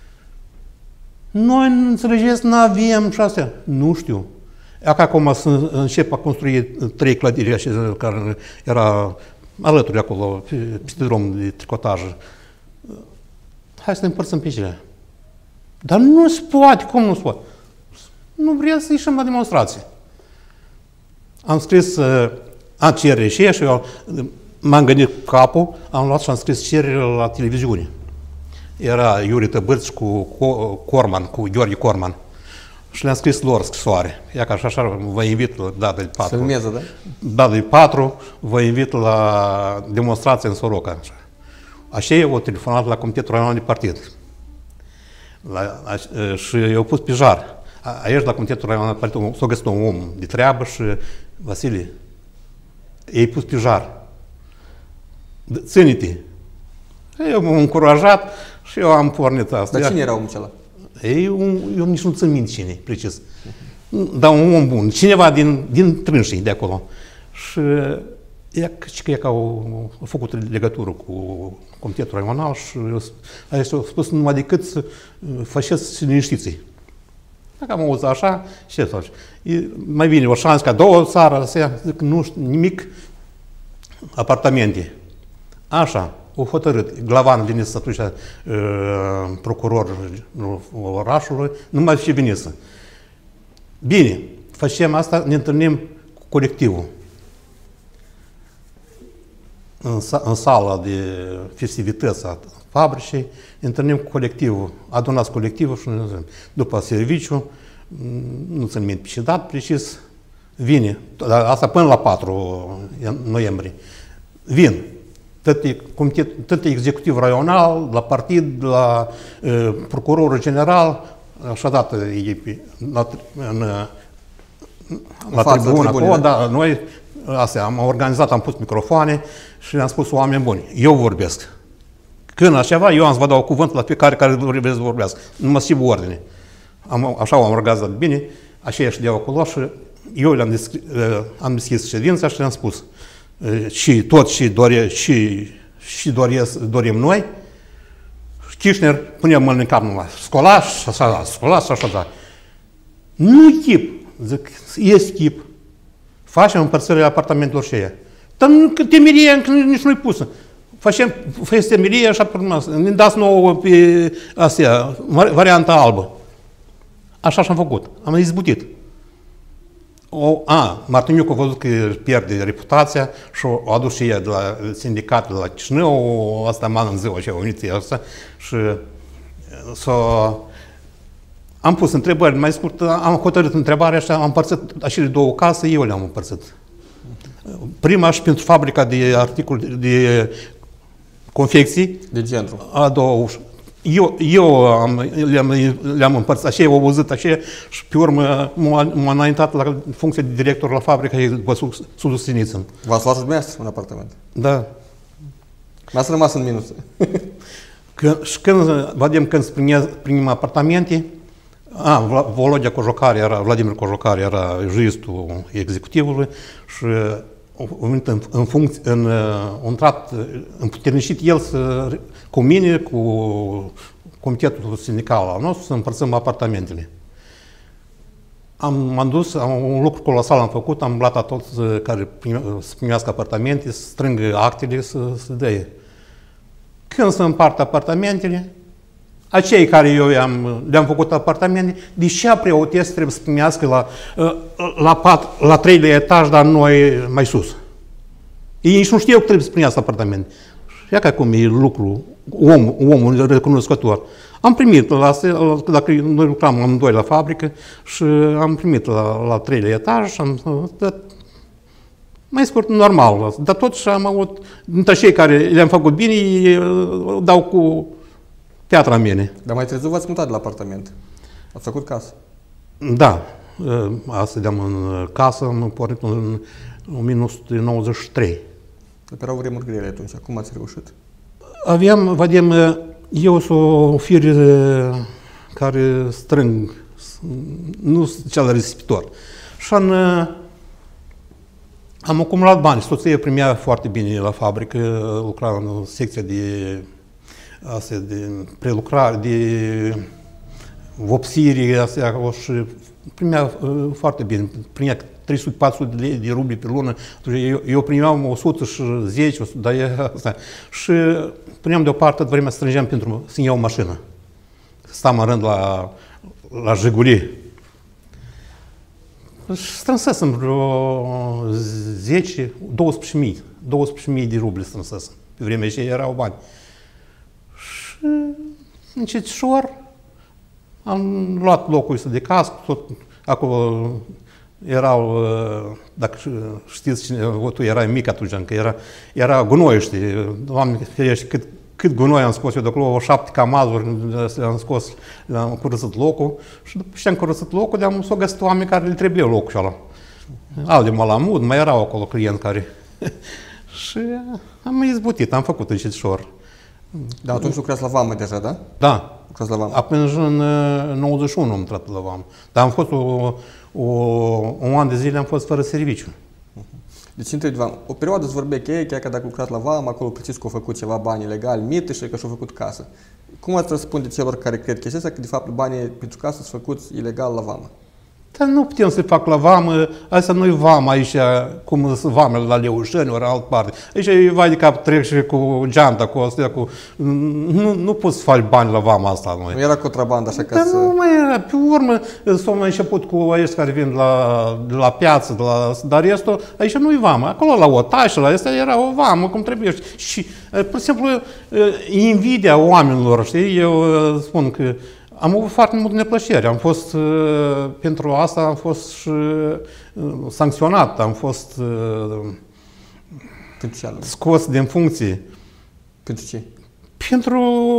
Noi, înțelegeți, nu avem și astea. Nu știu. Acum, acum să încep a construi trei clădiri care era alături acolo, peste drum de tricotaj. Hai să ne împărțim pe cele. Dar nu se poate, cum nu se poate? nu vrea să ieșim la demonstrație. Am scris a cerere și ea și eu m-am gândit cu capul, am luat și am scris cerere la televiziune. Era Iuri Tăbârț cu Corman, cu Gheorghe Corman. Și le-am scris lor scrisoare. Ia că așa, așa vă invit la data de patru. Se urmează, da? Data de patru, vă invit la demonstrație în Soroca. Așa, așa eu au telefonat la Comitetul Raional de Partid. La, a, și i-au pus pe jar. Aici, la Comitetul Raional de Partid, s-a găsit un om de treabă și Vasile, i-ai pus pe jar. Ține-te. Eu m-am încurajat și eu am pornit asta. Dar cine era omul acela? Eu, eu nici nu țin minte cine, precis. Dar un om bun. Cineva din, din trânșii de acolo. Și ea, că, că au, au făcut legătură cu Comitetul Raional și au spus numai decât să faceți liniștiții. Dacă am auzit așa, ce să faci? Mai bine o șansă ca două țară, să zic, nu știu nimic, apartamente. Așa, au hotărât. Glavan Vinisă, atunci, uh, procuror orașului, nu mai și Vinisă. Bine, facem asta, ne întâlnim cu colectivul. În, în sala de festivități a fabricii, ne întâlnim cu colectivul, adunați colectivul și ne zicem. După serviciu, nu țin minte pe ce dat precis, vine, asta până la patru noiembrie, vin. Tot executiv raional, la partid, la uh, procurorul general, așa dată la, în, la tribună acolo, da, noi astea, am organizat, am pus microfoane și le-am spus oameni buni, eu vorbesc. Când așa, eu am să vă dau cuvântul la fiecare care vreți să vorbească, nu mă schimb ordine. Am, așa am organizat bine, așa și de acolo și eu le-am deschis, am deschis ședința și le-am spus și tot și, dore, și, și doresc, dorim noi, Kirchner punea mâna în cap numai, scolaș, așa, scolaș, așa, da. Nu chip, zic, este chip. Facem împărțirea apartamentelor și aia. Dar temeria nici nu-i pusă. Facem, faceți temeria așa pe urmă, ne dați nouă pe astea, varianta albă. Așa și-am făcut, am izbutit. O, a, Martiniuc a văzut că pierde reputația și o adus și ea de la sindicat de la Chișinău, asta m-a în ziua aceea unită asta și s-o... Am pus întrebări, mai scurt, am hotărât întrebarea așa, am împărțit acele două case, eu le-am împărțit. Prima și pentru fabrica de articole, de confecții. De centru. A doua ușă. Eu, eu le-am le împărțit, așa au auzit, așa, și pe urmă m-am înaintat la funcție de director la fabrica după Sudul Siniță. V-ați luat și dumneavoastră un apartament? Da. Mi-ați rămas în minus. Când, și când, vedem, când primim apartamente, a, Volodya Cojocari era, Vladimir Cojocari era juristul executivului și a venit în, în funcție, în, a intrat împuternicit el să, cu mine, cu comitetul sindical al nostru, să împărțim apartamentele. Am, m-am dus, am, un lucru colosal am făcut, am blat toți care prime, să primească apartamente, să strângă actele, să, să dea. Când se împart apartamentele, acei care eu le-am le făcut apartamente, de ce preotest trebuie să primească la, la, pat, la treilea etaj, dar noi mai sus? Ei nici nu știu că trebuie să primească apartamente. Ia ca cum e lucru, om, omul recunoscător. Am primit, la, dacă noi lucram amândoi la fabrică și am primit la, la treilea etaj și am dat, mai scurt, normal, dar totuși am avut, dintre cei care le-am făcut bine, dau cu teatra mine. Dar mai târziu v-ați mutat de la apartament. Ați făcut casă. Da. Asta de-am în casă, am pornit în o mie nouă sute nouăzeci și trei. Erau vremuri grele atunci. Cum ați reușit? Aveam, vedem, eu sunt o fire care strâng, nu sunt cel risipitor. Și în, am acumulat bani. Soția primea foarte bine la fabrică, lucra în secția de astea de prelucrare, de vopsire, astea, și primea uh, foarte bine, primea trei sute patru sute de, de rubli pe lună, eu, eu primeam o sută zece, dar e, asta, și puneam deoparte, vremea strângeam pentru să-mi iau o mașină. Stam în rând la, la Jiguli. Și strânsesem vreo zece, douăsprezece mii, douăsprezece mii de ruble strânsesem. Pe vremea aceea erau bani. Și încetișor am luat locul ăsta de casă, tot acolo erau, dacă știți cine, tu erai mic atunci, că era, era gunoi, știi, Doamne ferește, cât, cât gunoi am scos eu de acolo, șapte camazuri le-am scos, le-am curățat locul și după ce am curățat locul, de-am s-o găsit oameni care le trebuie locul ăla. Al de malamud, mai erau acolo clienți care... și am izbutit, am făcut încetișor. Dar atunci lucrați la vamă deja, da? Da. Lucrați la vamă. Atunci în nouăzeci și unu am intrat la vamă. Dar am fost o, o, un an de zile am fost fără serviciu. Deci între vamă. O perioadă îți vorbea cheie, chiar că dacă lucrați la vamă, acolo precis că au făcut ceva bani ilegali, mită și că și-au făcut casă. Cum ați răspunde celor care cred chestia asta, că de fapt banii pentru casă sunt făcuți ilegal la vamă? Dar nu putem să-i fac la vamă, asta nu-i vamă aici, cum sunt vamele la Leușeni, ori altă parte. Aici e vai de cap, trec și cu geanta, cu astea, cu... Nu, nu poți să faci bani la vama asta. Noi. Nu era contrabandă, așa ca Dar să... nu mai era. Pe urmă, s-au mai început cu aici care vin la, de la piață, de la... dar restul, aici nu-i vamă. Acolo la Otaș, la asta era o vamă, cum trebuie. Și, pur și simplu, invidia oamenilor, știi? Eu spun că am avut foarte multă neplăcere. Am fost, pentru asta am fost și sancționat, am fost scos din funcție. Pentru ce? Pentru...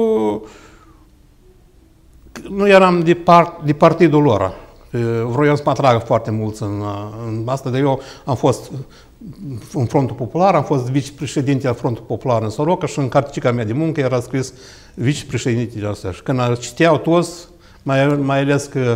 Nu eram de, part, de partidul lor. Vroiam să mă atragă foarte mulți în, în asta, dar eu am fost în Frontul Popular, am fost vicepreședinte al Frontului Popular în Soroca și în carticica mea de muncă era scris vicepreședintele astea. Și când citeau toți, mai, mai ales că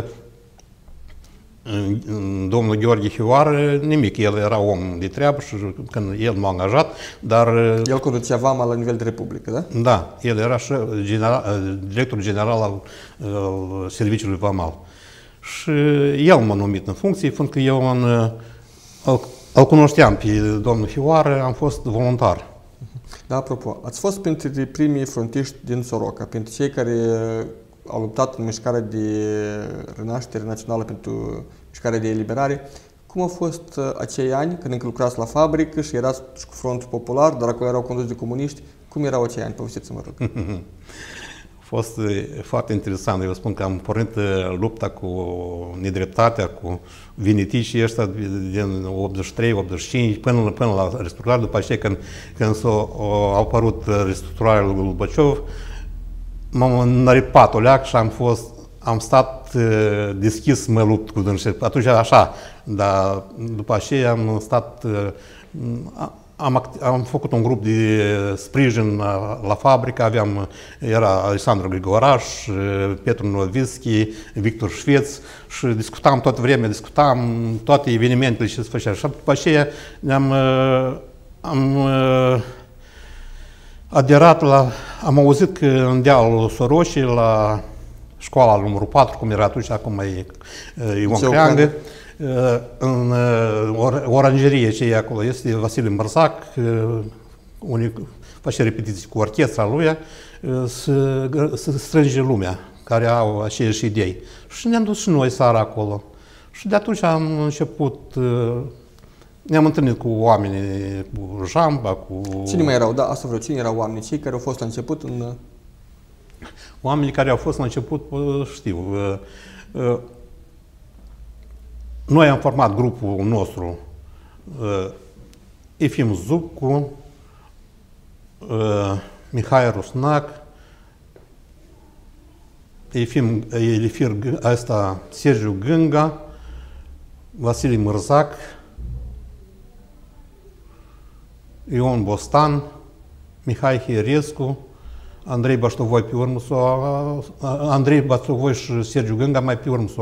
domnul Gheorghe Hioară, nimic, el era om de treabă și când el m-a angajat, dar... El conducea vama la nivel de Republică, da? Da, el era și general, director general al, al Serviciului Vamal. Și el m-a numit în funcție, fiindcă eu în, îl, îl cunoșteam pe domnul Hioară, am fost voluntar. Da, apropo, ați fost printre primii frontiști din Soroca, pentru cei care au luptat în mișcarea de renaștere națională pentru mișcarea de eliberare. Cum au fost acei ani când încă lucrați la fabrică și erați cu Frontul Popular, dar acolo erau condus de comuniști? Cum erau acei ani? Povestiți-mă, rog. A fost foarte interesant. Eu spun că am pornit lupta cu nedreptatea, cu viniticii ăștia din optzeci și trei optzeci și cinci până, până la restructurare. După aceea, când, când s-a apărut restructurarea lui Băciov, m-am înaripat o leac și am fost, am stat deschis să mă lupt cu dânsi. Atunci așa, dar după aceea am stat, am, am făcut un grup de sprijin la, la fabrică, aveam, era Alexandru Grigoraș, Petru Novischi, Victor Șveț și discutam toată vremea, discutam toate evenimentele ce se făcea. Și după aceea am, am aderat la, am auzit că în dealul Sorocii, la școala numărul patru, cum era atunci, acum e Ion Creangă, în orangerie ce e acolo, este Vasile Mărzac, unde face repetiții cu orchestra lui, să strânge lumea care au aceeași idei. Și ne-am dus și noi seara acolo. Și de atunci am început, ne-am întâlnit cu oamenii, cu Jamba, cu... Cine mai erau? Da, asta vreau. Cine erau oamenii? Cei care au fost la început în... Oamenii care au fost la început, știu. Noi am format grupul nostru Efim Zubcu, Mihai Rusnac, Efim, Elifir, ăsta, Sergiu Gânga, Vasile Mărzac, Ion Bostan, Mihai Hierescu, Andrei Baștovoi pe urmă, Andrei Baștovoi și Sergiu Gânga mai pe urmă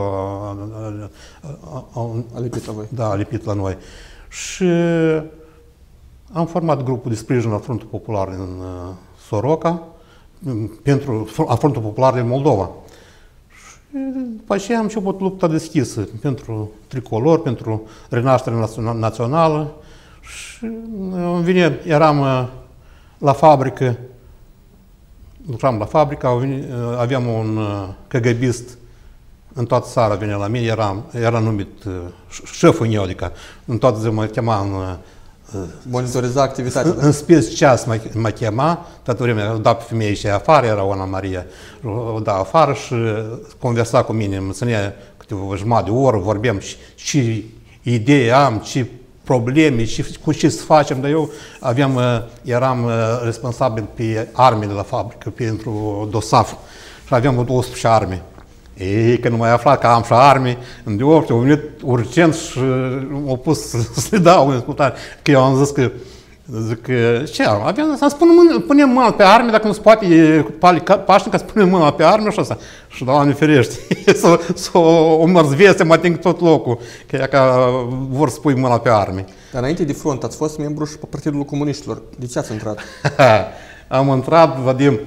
a lipit la voi. Da, a lipit la noi. Și am format grupul de sprijin al Frontului Popular în Soroca, pentru a Frontul Popular din Moldova. Și după aceea am început lupta deschisă pentru tricolor, pentru renaștere națională. Și în vine, eram la fabrică, lucram la fabrică, aveam un căgăbist în toată țara venea la mine, era, era numit uh, șeful meu, adică în toată ziua mă chema în... Uh, Monitoriza activitatea. În, în spes ceas mă, mă chema, toată vremea o da pe femeie și afară, era Ana Maria, o da afară și conversa cu mine, îmi ținea câteva jumătate de oră, vorbeam și, și idei am, ce probleme, și cu ce să facem, dar eu aveam, eram responsabil pe armele la fabrică, pentru dosaf și aveam douăsprezece arme. Ei, când m-ai aflat că am și arme, în deopște, au venit urgent și m-au pus să le dau în ascultare. Că eu am zis că, zic, ce armă? Aveam să spun mână, punem mâna pe arme, dacă nu se poate pașnic, ca să punem mâna pe arme și asta. Și Doamne ferește, să o mărzveste, mă ating tot locul, că e ca vor să pui mâna pe arme. Dar înainte de front, ați fost membru și pe Partidul Comuniștilor. De ce ați intrat? Am intrat, Vadim,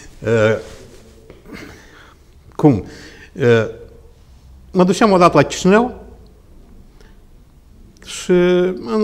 cum? Mă duceam odată la Chișinău și în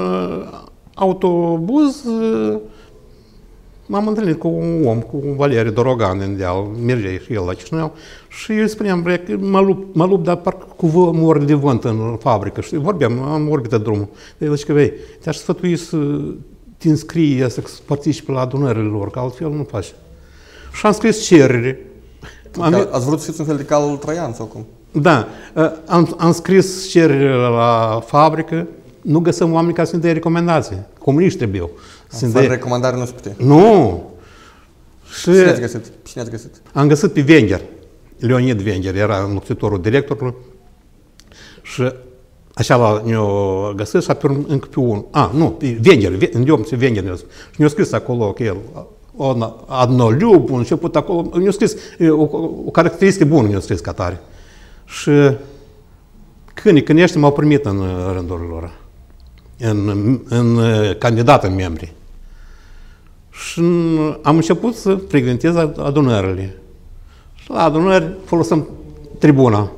autobuz m-am întâlnit cu un om, cu un Valeriu Dorogan din deal, mergea și el la Chișinău și eu îi spuneam, că mă lupt, mă lupt, dar parcă cu mor de vânt în fabrică și vorbeam, am vorbit de drumul. El zice că, vei, te-aș sfătui să te înscrii, să participi la adunările lor, că altfel nu faci. Și am scris cerere. Am... Ați vrut să fiți un fel de calul Traian sau cum? Da, am, am scris cerere la fabrică, nu găsăm oameni ca să ne dea recomendații. Comuniști trebuiau. Fără recomandare nu se putea. Nu! Și cine ați găsit? Cine ați găsit? Am găsit pe Wenger, Leonid Wenger, era înlocuitorul directorului și așa ne-o găsit și apoi încă pe unul. A, nu, pe Wenger, îndeom pe Wenger ne-a spus. Și ne-a scris acolo că el adnoliub, început acolo, ne-a scris o, o caracteristică bună, ne-a scris ca tare. Și câinii, câinești m-au primit în rândul lor, în, în candidat în membri. Și am început să pregătez adunările. Și la adunări folosim tribuna.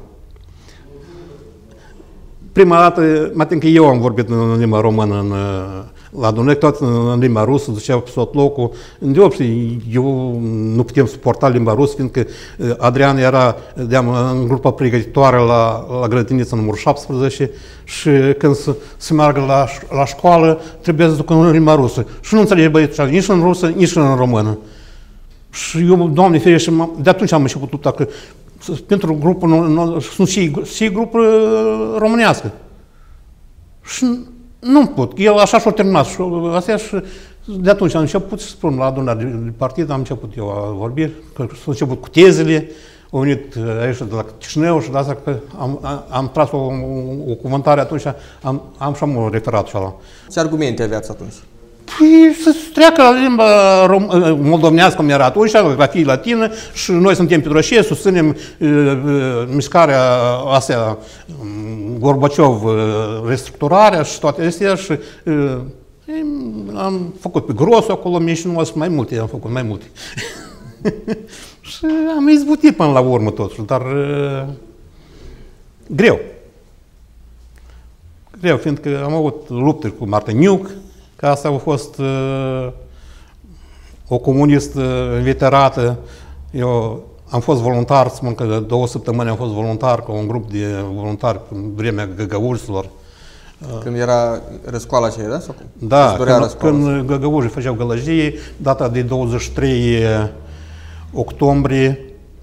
Prima dată, mai că eu am vorbit în limba română în, la adunări, tot în limba rusă, ducea pe tot locul. Îndeopște, eu nu putem suporta limba rusă, fiindcă Adrian era în grupa pregătitoare la, la grădiniță numărul șaptesprezece și când se, se meargă la, la școală, trebuie să ducă în limba rusă. Și nu înțelege băietul nici în rusă, nici în română. Și eu, Doamne ferește, de atunci am început tot că pentru grupul, sunt și, și grupul românească. Și nu pot, el așa și-a terminat. Și astea și de atunci am început să spun la adunare de partid, am început eu a vorbi, că s-a început cu tezele, au venit aici de la Chișinău și de asta că am, am, am tras o, o cuvântare atunci, am, am și am referat și ala. Ce argumente aveați atunci? Păi să treacă la limba moldovenească, cum era atunci, la fi latină, și noi suntem Petroșie, susținem uh, uh, mișcarea astea, Gorbaciov, uh, restructurarea și toate astea și uh, am făcut pe grosul acolo, mie și nu mai multe, am făcut mai multe. Și am izbutit până la urmă totuși, dar uh, greu. Greu, fiindcă am avut lupte cu Martiniuc, că asta a fost uh, o comunistă veterată. Eu am fost voluntar, spun că două săptămâni am fost voluntar cu un grup de voluntari în vremea găgăușilor. Când era răscoala aceea, da? Sau cum? Da, când, când găgăușii făceau gălăgie, data de douăzeci și trei octombrie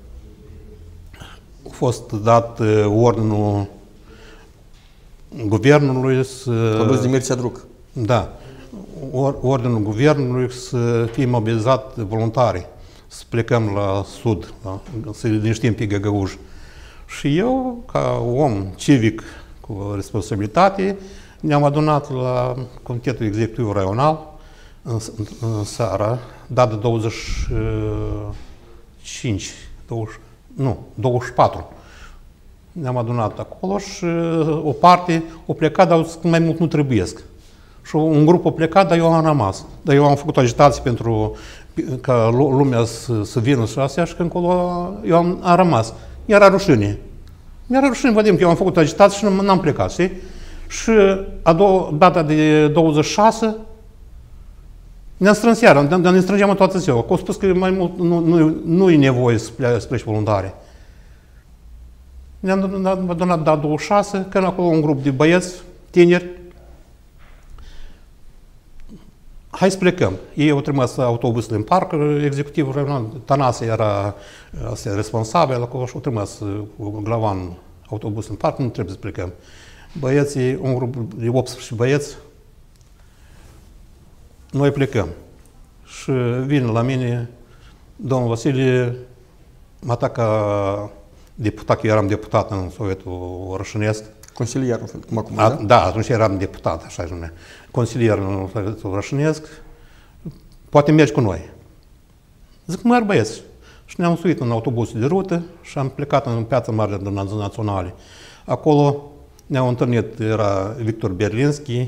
a fost dat ordinul guvernului să... Condus de Mircea Druc. Da. Ordinul guvernului să fie mobilizat voluntarii, să plecăm la sud, la, să liniștim pe Găgăuș. Și eu, ca om civic cu responsabilitate, ne-am adunat la Comitetul Executiv Raional în, în seara, data douăzeci și cinci, douăzeci, nu, douăzeci și patru. Ne-am adunat acolo și o parte o plecat, dar mai mult nu trebuiesc. Și un grup a plecat, dar eu am rămas. Dar eu am făcut agitații pentru ca lumea să, să vină și astea și că încolo eu am, am rămas. Mi-era rușine. Mi-era rușine, vedem că eu am făcut agitații și nu am plecat, știi? Și a doua, data de douăzeci și șase ne-am strâns iară, ne strângeam toată ziua. Că au spus că mai mult nu, nu, nu e nevoie să, plece, să pleci voluntari. Ne-am adunat la douăzeci și șase, când acolo un grup de băieți, tineri, hai să plecăm. Ei au trimis autobusul în parc, executivul Tănase era asta, responsabil acolo și au trimis cu Glavan autobus în parc, nu trebuie să plecăm. Băieții, un grup de optsprezece băieți, noi plecăm. Și vine la mine domnul Vasile, mă atacă deputat, că eram deputat în Sovietul Rășănesc. Consilier, cum acum, A, da? Da, atunci eram deputat, așa își numea. Consilier în Sovietul Rășănesc. Poate mergi cu noi. Zic, măr băieți. Și ne-am suit în autobusul de rută și am plecat în Piața Mare de Naționale. Acolo ne-au întâlnit, era Victor Berlinski,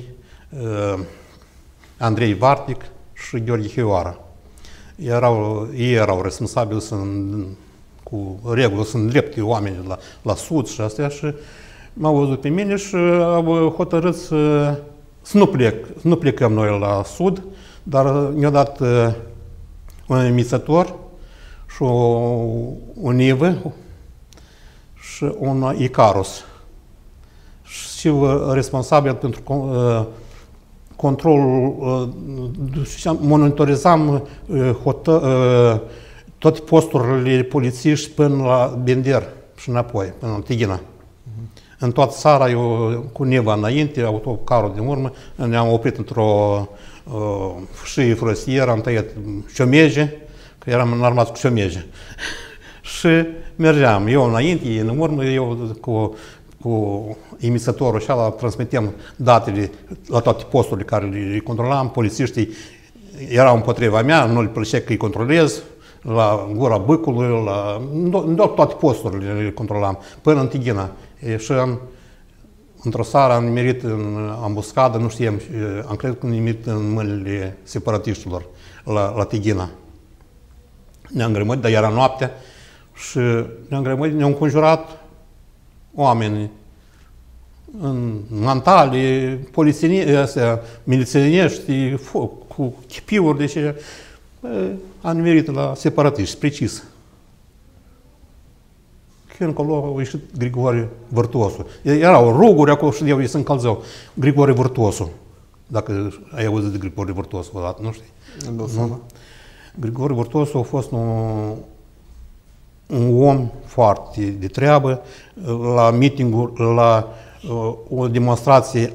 Andrei Vartic și Gheorghe Hioara. Erau, ei erau responsabili să, cu regulă să îndrepte oamenii la, la sud și astea și m-au văzut pe mine și au hotărât să, să, nu plec, să nu plecăm noi la sud, dar ne-au dat un emițător și o, un Nivă și un Icarus. Și responsabil pentru uh, controlul, uh, monitorizam uh, hotă, uh, toate posturile polițiști până la Bender și înapoi, până la Tighina. Uh-huh. În toată țara, eu cu Neva înainte, autocarul din urmă, ne-am oprit într-o uh, fâșie forestieră, am tăiat șomeje, că eram înarmați cu șomeje. Și mergeam, eu înainte, ei în urmă, eu cu cu emițătorul și ala transmitem datele la toate posturile care le controlam, polițiștii erau împotriva mea, nu le plăcea că îi controlez, la Gura Bâcului, la în toate posturile le controlam, până în Tighina. Și într-o seară am nimerit în ambuscadă, nu știam, am crezut că am nimerit în mâinile separatiștilor la, la Tighina. Ne-am grămădit, dar era noaptea și ne-am grămădit, ne-au înconjurat oameni în mantale, milițienești, cu chipiuri, deci a nimerit la separatiști, precis. Când acolo a ieșit Grigore Vârtuosu. Erau ruguri acolo și ei se încălzeau. Grigore Vârtuosu. Dacă ai auzit de Grigore Vârtuosu odată, nu știi? Nu. Grigore Vârtuosu a fost un un om foarte de treabă, la meeting-uri, la uh, o demonstrație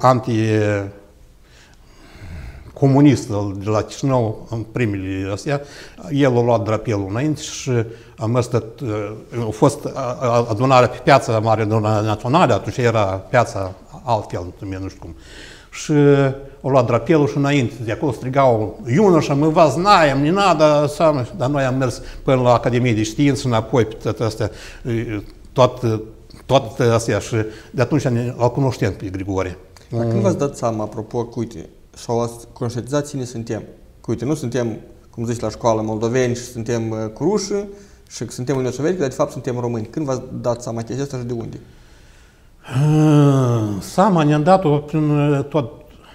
anti-comunistă de la Chișinău, în primele astea, el a luat drapelul înainte și a măstat, uh, a fost adunarea pe Piața Mare Națională, atunci era piața altfel, nu știu cum. Și au luat drapelul și înainte, de acolo strigau, Iunoșa, mă vă znaiem, ni nada, dar noi am mers până la Academie de Știință, înapoi pe toate astea, toate, toate astea și de atunci îl cunoșteam pe Grigore. Dar când v-ați dat seama, apropo, că uite, și-au conștientizat cine suntem? Că uite, nu suntem, cum zici la școală, moldoveni și suntem cu ruși și că suntem Uniunea Sovietică, dar de fapt suntem români. Când v-ați dat seama chestia asta și de unde? Seama ne-am dat-o prin tot.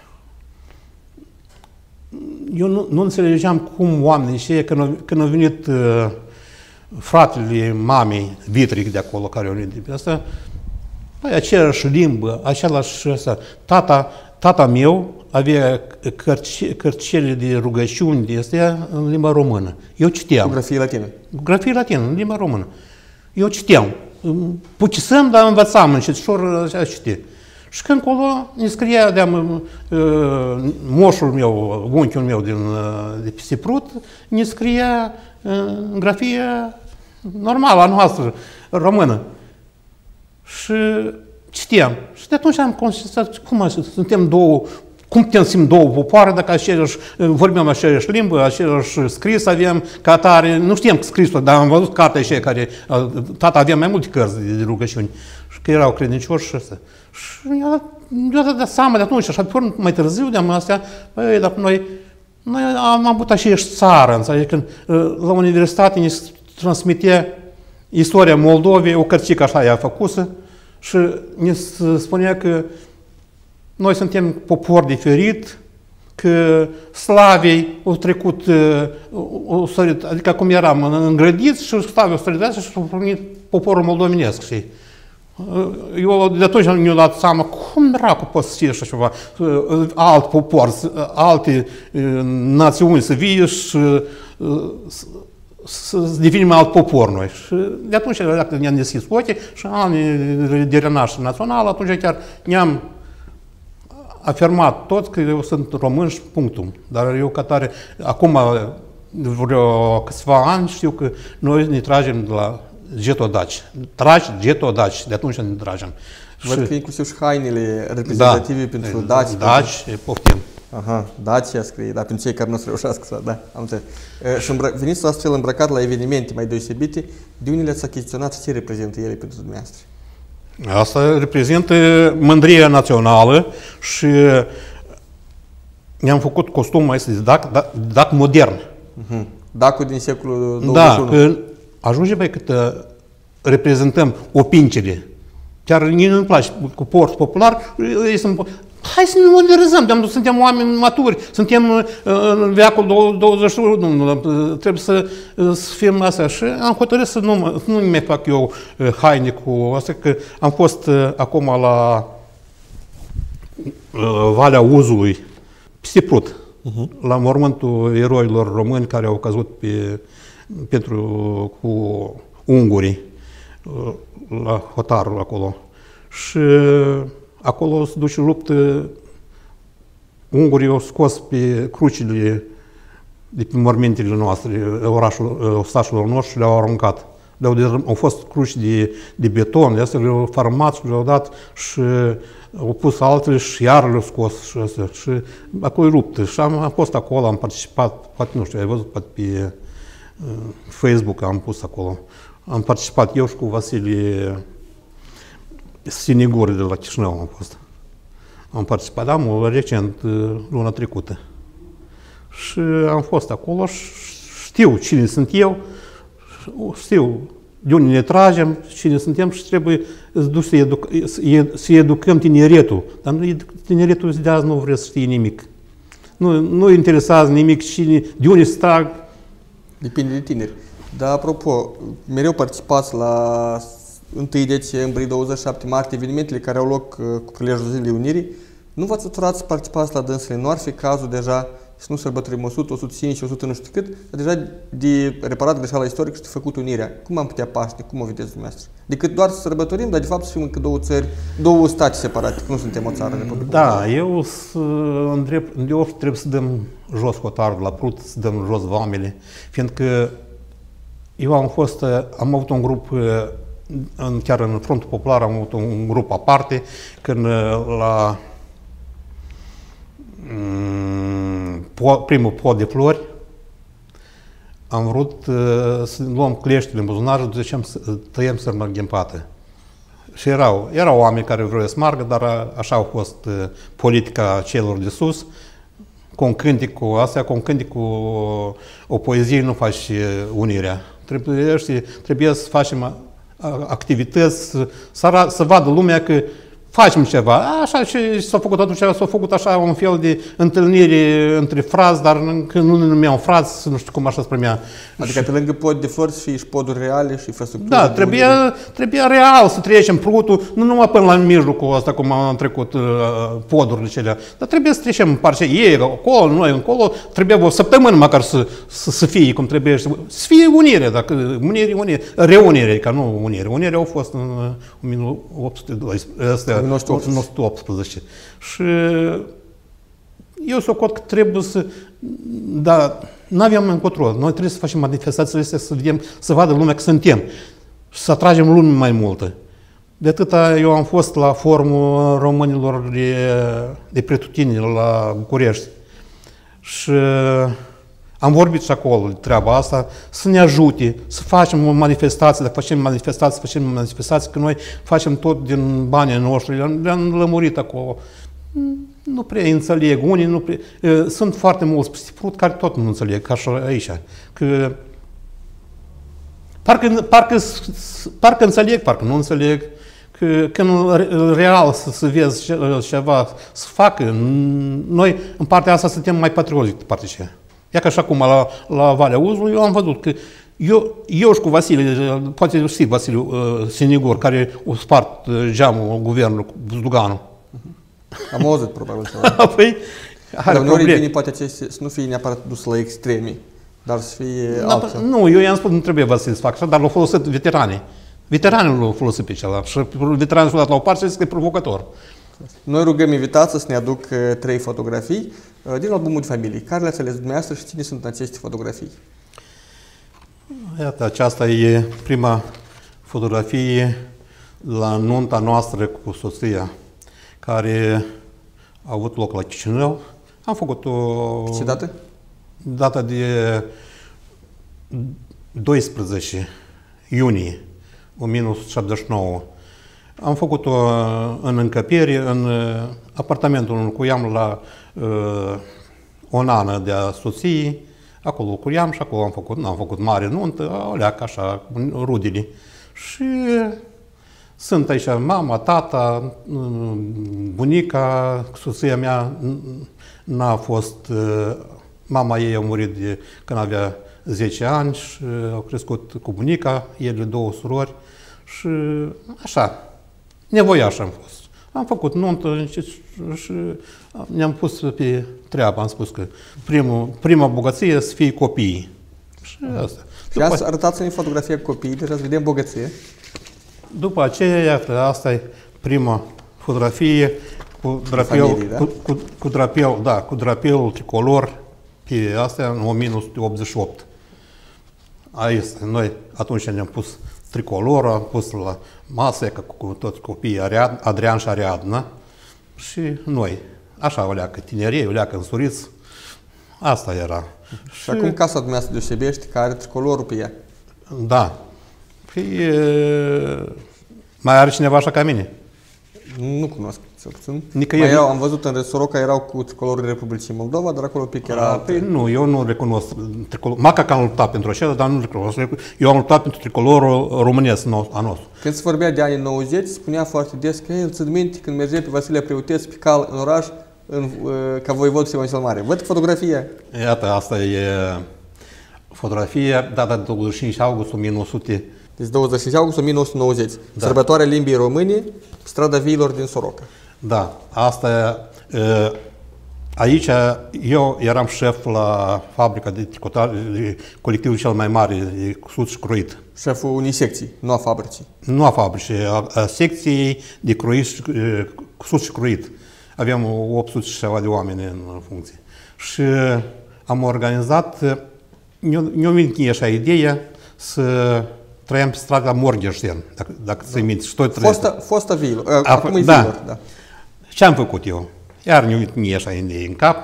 Eu nu, nu înțelegeam cum oamenii și când au, când au venit uh, fratele mamei Vitric de acolo, care au venit de asta, păi, aceeași limbă, același asta. Tata, tata meu avea cărci, cărcele de rugăciuni de astea în limba română. Eu citeam. Cu grafie latină? Cu grafie latină, în limba română. Eu citeam. Pucisăm, dar învățam încetșor a citi. Și când acolo ne scria de uh, moșul meu, unchiul meu din, uh, de pe Siprut, ne scria uh, în grafie normală a noastră, română. Și citeam. Și de atunci am considerat, cum suntem două, cum putem să două popoare dacă aceleași, vorbim aceeași limbă, același scris avem, ca atare, nu știam că scrisul, dar am văzut cartea aceea care, tata avea mai multe cărți de, de rugăciuni, și că erau credincioși și asta. Și mi-a dat seama de atunci, așa, mai târziu de-am astea, băi, dacă noi, noi am avut aceeași țară, înțelegi, când la universitate ne transmitea istoria Moldovei, o cărțică așa ea făcusă, și ne spunea că noi suntem popor diferit, că slavii au trecut, au sărit, adică cum eram îngrădiți și slavii au sărit și s-au pornit poporul moldovenesc. Și Eu de atunci mi-am dat seama cum dracu poate să fie așa ceva, alt popor, alte națiuni să vie și să devenim alt popor noi. Și de atunci ne-am deschis ochii și anii de renaștere națională, atunci chiar ne-am afirmat toți că eu sunt român și punctul. Dar eu ca tare, acum vreo câțiva ani știu că noi ne tragem de la Getodaci. Tragi Getodaci, de atunci ne tragem. Văd că inclusiv și hainele reprezentative da, pentru Daci. Daci, pentru... poftim. Aha, Dacia scrie, dar pentru cei care nu se reușească să, da, am înțeles. Și îmbră, veniți astfel îmbrăcat la evenimente mai deosebite, de unde le-ați achiziționat și ce reprezintă ele pentru dumneavoastră? Asta reprezintă mândria națională și ne-am făcut costumul ăsta de dac, dac, dac modern. Uh-huh. Dacul din secolul douăzeci și unu. Da, că ajunge băi cât reprezentăm opințele. Chiar nu-mi place cu port popular, hai să ne modernizăm, suntem oameni maturi, suntem în veacul douăzeci și unu, trebuie să, să fim așa. Și am hotărât să nu, nu mai fac eu haine cu asta, că am fost acum la Valea Uzului, peste Prut, uh-huh. la mormântul eroilor români care au căzut pe, pentru cu ungurii, la hotarul acolo. Și acolo se duce luptă, ungurii au scos pe crucile de pe mormintele noastre, orașul, ostașilor noștri și le-au aruncat. Le-au, au fost cruci de, de beton, de astea le-au farmat și le-au dat și au pus altele și iar le-au scos și astea. Și acolo e luptă. Și am, am fost acolo, am participat, poate nu știu, ai văzut, poate pe uh, Facebook am pus acolo. Am participat eu și cu Vasile Siniguri de la Chișinău am fost. Am participat, am recent, luna trecută. Și am fost acolo și știu cine sunt eu, știu de unde ne tragem, cine suntem și trebuie să, educ să educăm tineretul. Dar tineretul de azi nu vrea să știe nimic. Nu, nu interesează nimic cine, de unde se trag. Depinde de tineri. Dar apropo, mereu participați la întâi decembrie, douăzeci și șapte martie, evenimentele care au loc cu prilejul Zilei Unirii, nu v-ați săturat să participați la dânsele? Nu ar fi cazul deja să nu sărbătorim o sută, o sută cinci, o sută nu știu cât, dar deja de reparat greșeala istorică și de făcut unirea. Cum am putea Paște? Cum o vedeți dumneavoastră? Decât doar să sărbătorim, dar de fapt să fim încă două țări, două state separate, că nu suntem o țară republică. Da, eu, eu trebuie să dăm jos hotarul la Prut, să dăm jos vamele, fiindcă eu am fost, am avut un grup, în, chiar în Frontul Popular am avut un grup aparte, când la mm, primul pod de flori am vrut uh, să luăm cleștile în buzunar și ducem să tăiem sârmă ghimpată. Și erau, erau oameni care vreau să margă, dar așa a fost uh, politica celor de sus. Cu un cântec cu astea, cu un cântec cu o poezie nu faci unirea. Trebuie, trebuie să facem activități, să, să vadă lumea că facem ceva. Așa și s-a făcut atunci, s-a făcut așa un fel de întâlnire între frați, dar când nu ne numeau frați, nu știu cum așa spunea. Adică pe lângă pod de flori să fie și poduri reale și infrastructură. Da, trebuie, trebuie real să trecem Prutul, nu numai până la mijlocul ăsta, cum am trecut uh, podurile celea, dar trebuie să trecem în partea ei, acolo, noi încolo, trebuie o săptămână măcar să, să, să fie cum trebuie, să fie unire, dacă unire, unire, reunire, ca nu unire. Unire au fost în o mie opt sute doisprezece, o mie nouă sute optsprezece. Și eu socot că trebuie să, dar nu avem încotro. Noi trebuie să facem manifestațiile astea, să vedem, să vadă lumea că suntem și să atragem lume mai multă. De atâta eu am fost la forumul românilor de, de pretutini la București și am vorbit și acolo de treaba asta, să ne ajute, să facem o manifestație, dacă facem manifestații, să facem manifestații, că noi facem tot din banii noștri, le-am lămurit acolo. Nu prea înțeleg, unii nu prea... Sunt foarte mulți peste Prut care tot nu înțeleg, ca și aici. Că parcă, parcă, parcă înțeleg, parcă nu înțeleg, că când real să, să vezi ceva, să facă, noi în partea asta suntem mai patriotici de partea aceea. Ia că așa cum la, la Valea Uzului, eu am văzut că Eu, eu și cu Vasile, poate știi Vasile uh, Sinigur, care o spart uh, geamul guvernului cu Buzduganul. Am auzit probabil ceva. Păi, Dar uneori e bine poate acestea să nu fie neapărat dus la extreme, dar să fie da, altfel. Nu, eu i-am spus, nu trebuie Vasile să facă așa, dar l-au folosit veteranii. Veteranul l-au folosit pe celălalt și veteranul s-a dat la o parte și este provocator. Noi rugăm invitații să ne aduc uh, trei fotografii uh, din albumul de familie. Care le-ați ales dumneavoastră și cine sunt aceste fotografii? Iată, aceasta e prima fotografie la nunta noastră cu soția, care a avut loc la Chișinău. Am făcut-o... Ce dată? Data de doisprezece iunie o mie nouă sute șaptezeci și nouă. Am făcut-o în încăpere, în apartamentul în cuiam la uh, o nană de-a soției. Acolo cuiam și acolo am făcut, n-am făcut mare nuntă, o leacă așa, rudele. Și sunt aici mama, tata, bunica, soția mea n-a fost, mama ei a murit de când avea zece ani și au crescut cu bunica, ele două surori și așa, nevoiași am fost. Am făcut nuntă și ne-am pus pe treabă, am spus că primul, prima bogăție să fie copiii. Și asta. Și după... arătați-ne fotografia cu copiii, deja să vedem bogăție. După aceea, iată, asta e prima fotografie cu drapel, familie, da? cu, cu, cu drapel, da, cu drapelul tricolor pe astea în o mie nouă sute optzeci și opt. Aici, noi atunci ne-am pus tricolorul, am pus la masă cu, cu toți copiii, Adrian și Ariadna, și noi. Așa o leacă tinerie, o leacă însuriți. Asta era. Și, și acum casa dumneavoastră deosebește, care are tricolorul pe ea. Da. Păi, mai are cineva așa ca mine? Nu cunosc, cel puțin. Nicăieri. Mai erau, am văzut în Soroca erau cu tricolorul Republicii Moldova, dar acolo pic era... Păi nu, eu nu recunosc tricolorul. Maca că am luptat pentru așa, dar nu recunosc. Eu am luptat pentru tricolorul românesc a nostru. Când se vorbea de anii nouăzeci, spunea foarte des că el țin minte când mergea pe Vasile Preoteț pe cal în oraș, în, ca voievod Sion cel Mare. Văd fotografia. Iată, asta e fotografia data de douăzeci și cinci august o mie nouă sute. Deci douăzeci și cinci august o mie nouă sute nouăzeci. Da. Sărbătoarea limbii române, strada Viilor din Soroca. Da, asta aici eu eram șef la fabrica de tricotare, colectivul cel mai mare, cusut și croit. Șeful unei secții, nu a fabricii. Nu a fabricii, a, a secției de croit, cusut și croit. Aveam opt sute și ceva de oameni în funcție. Și am organizat, ne-a venit mie așa ideea să trăiam pe strada Morgheșten, dacă, dacă da. ți-ai minte. Fosta, fosta Viilor, acum e da. Viilor, da. Ce am făcut eu? Iar ne-a venit mie așa idee în cap,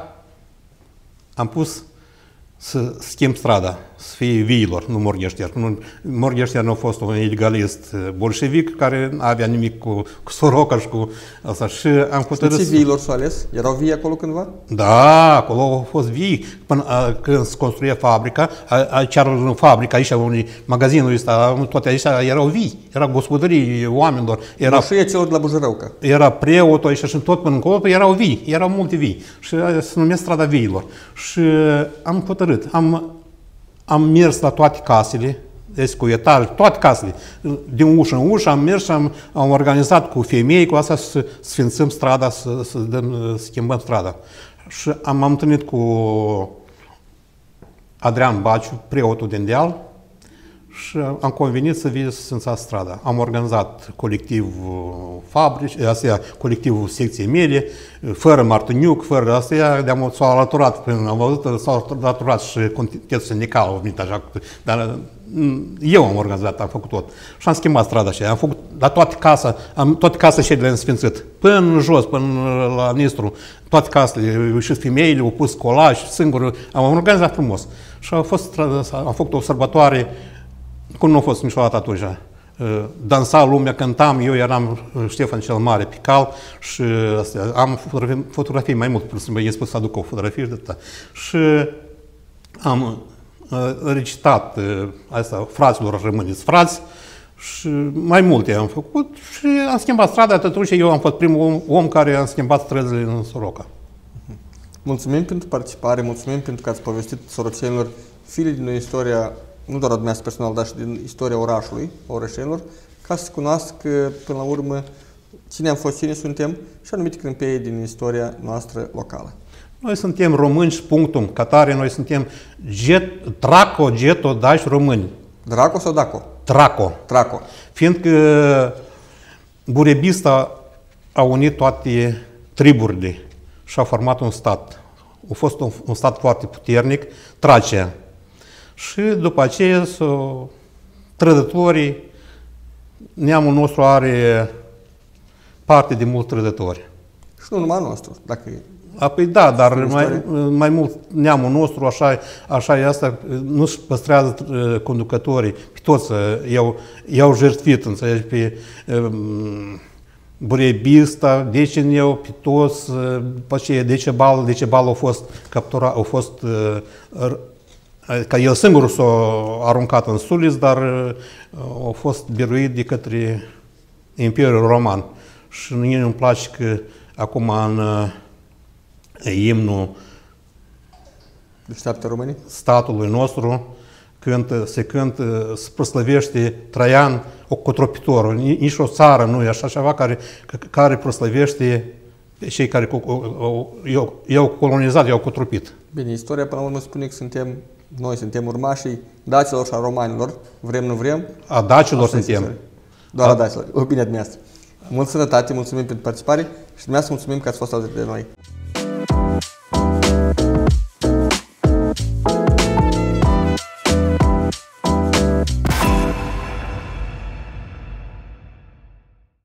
am pus să schimb strada, să fie Viilor, nu Morgheșten. Morgheșten a fost un iligalist bolșevic care nu avea nimic cu, cu Soroca și cu asta. Și am hotărât... Știți Viilor s-a ales? Erau vii acolo cândva? Da, acolo au fost vii. Până a, când se construia fabrica, chiar în fabrica, aici, unui magazinul ăsta, toate aici erau vii. Era gospodării oamenilor. Era Moșia celor de la Bujărăuca. Era preotul aici și tot până încolo, erau vii, erau multe vii. Și se numea strada Viilor. Și am hotărât, am, am mers la toate casele, deci cu etaje, toate casele, din ușă în ușă am mers și am, am organizat cu femei, cu asta să sfințăm strada, să, să, dăm, să schimbăm strada. Și am, am întâlnit cu Adrian Baciu, preotul din deal, și am convenit să vii să sfințați strada. Am organizat colectivul fabrici, astea, colectivul secției mele, fără Martiniuc, fără astea, de-am s-au alăturat, până am văzut, s-au alăturat și Comitetul Sindical, au venit așa, dar eu am organizat, am făcut tot. Și am schimbat strada și am făcut, la toate casa, am, toate casele și le-am sfințit, până jos, până la Nistru, toate casele, și femeile au pus colaj, singur, am organizat frumos. Și a fost, am făcut o sărbătoare, cum nu a fost niciodată atunci. Dansa lumea, cântam, eu eram Ștefan cel Mare pe cal și astea, am fotografii, fotografii mai mult, pentru că i-am spus să aduc o fotografie și de atâta. Și am recitat asta, fraților rămâneți frați și mai multe am făcut și am schimbat strada, atunci eu am fost primul om, om care a schimbat străzile în Soroca. Mulțumim pentru participare, mulțumim pentru că ați povestit sorocenilor file din istoria nu doar a dumneavoastră personal, dar și din istoria orașului, orășenilor, ca să cunoască până la urmă cine am fost, cine suntem și anumite crâmpeie din istoria noastră locală. Noi suntem români și punctum, ca tare noi suntem get, Traco, Geto, Daci, români. Draco sau Daco? Traco. Traco. Fiindcă Burebista a unit toate triburile și a format un stat. A fost un, un stat foarte puternic, Tracia. Și după aceea, s-o, trădătorii, neamul nostru are parte de mulți trădători. Și nu numai nostru, dacă e. Apoi da, dar mai, mai mult neamul nostru, așa, așa e asta, nu-și păstrează conducătorii, pe toți i-au, i-au jertfit, înțelegi, pe um, Burebista, Deceneu, pe toți, pe aceea Decebal, Decebal a fost capturat, a fost, uh, ca el singur s-a aruncat în Sulis, dar uh, a fost biruit de către Imperiul Roman. Și mie nu-mi place că acum în uh, imnul Deșteaptă românii? statului nostru, când se cântă, se proslăvește Traian ocotropitorul. Nici o țară nu e așa ceva care, care proslăvește cei care i-au colonizat, i-au cotropit. Bine, istoria până la urmă spune că suntem, noi suntem urmașii dacilor și a romanilor, vrem, nu vrem. A dacilor suntem. Doar a, a dacilor. Opinia dumneavoastră. Multă sănătate, mulțumim pentru participare și dumneavoastră mulțumim că ați fost alături de noi.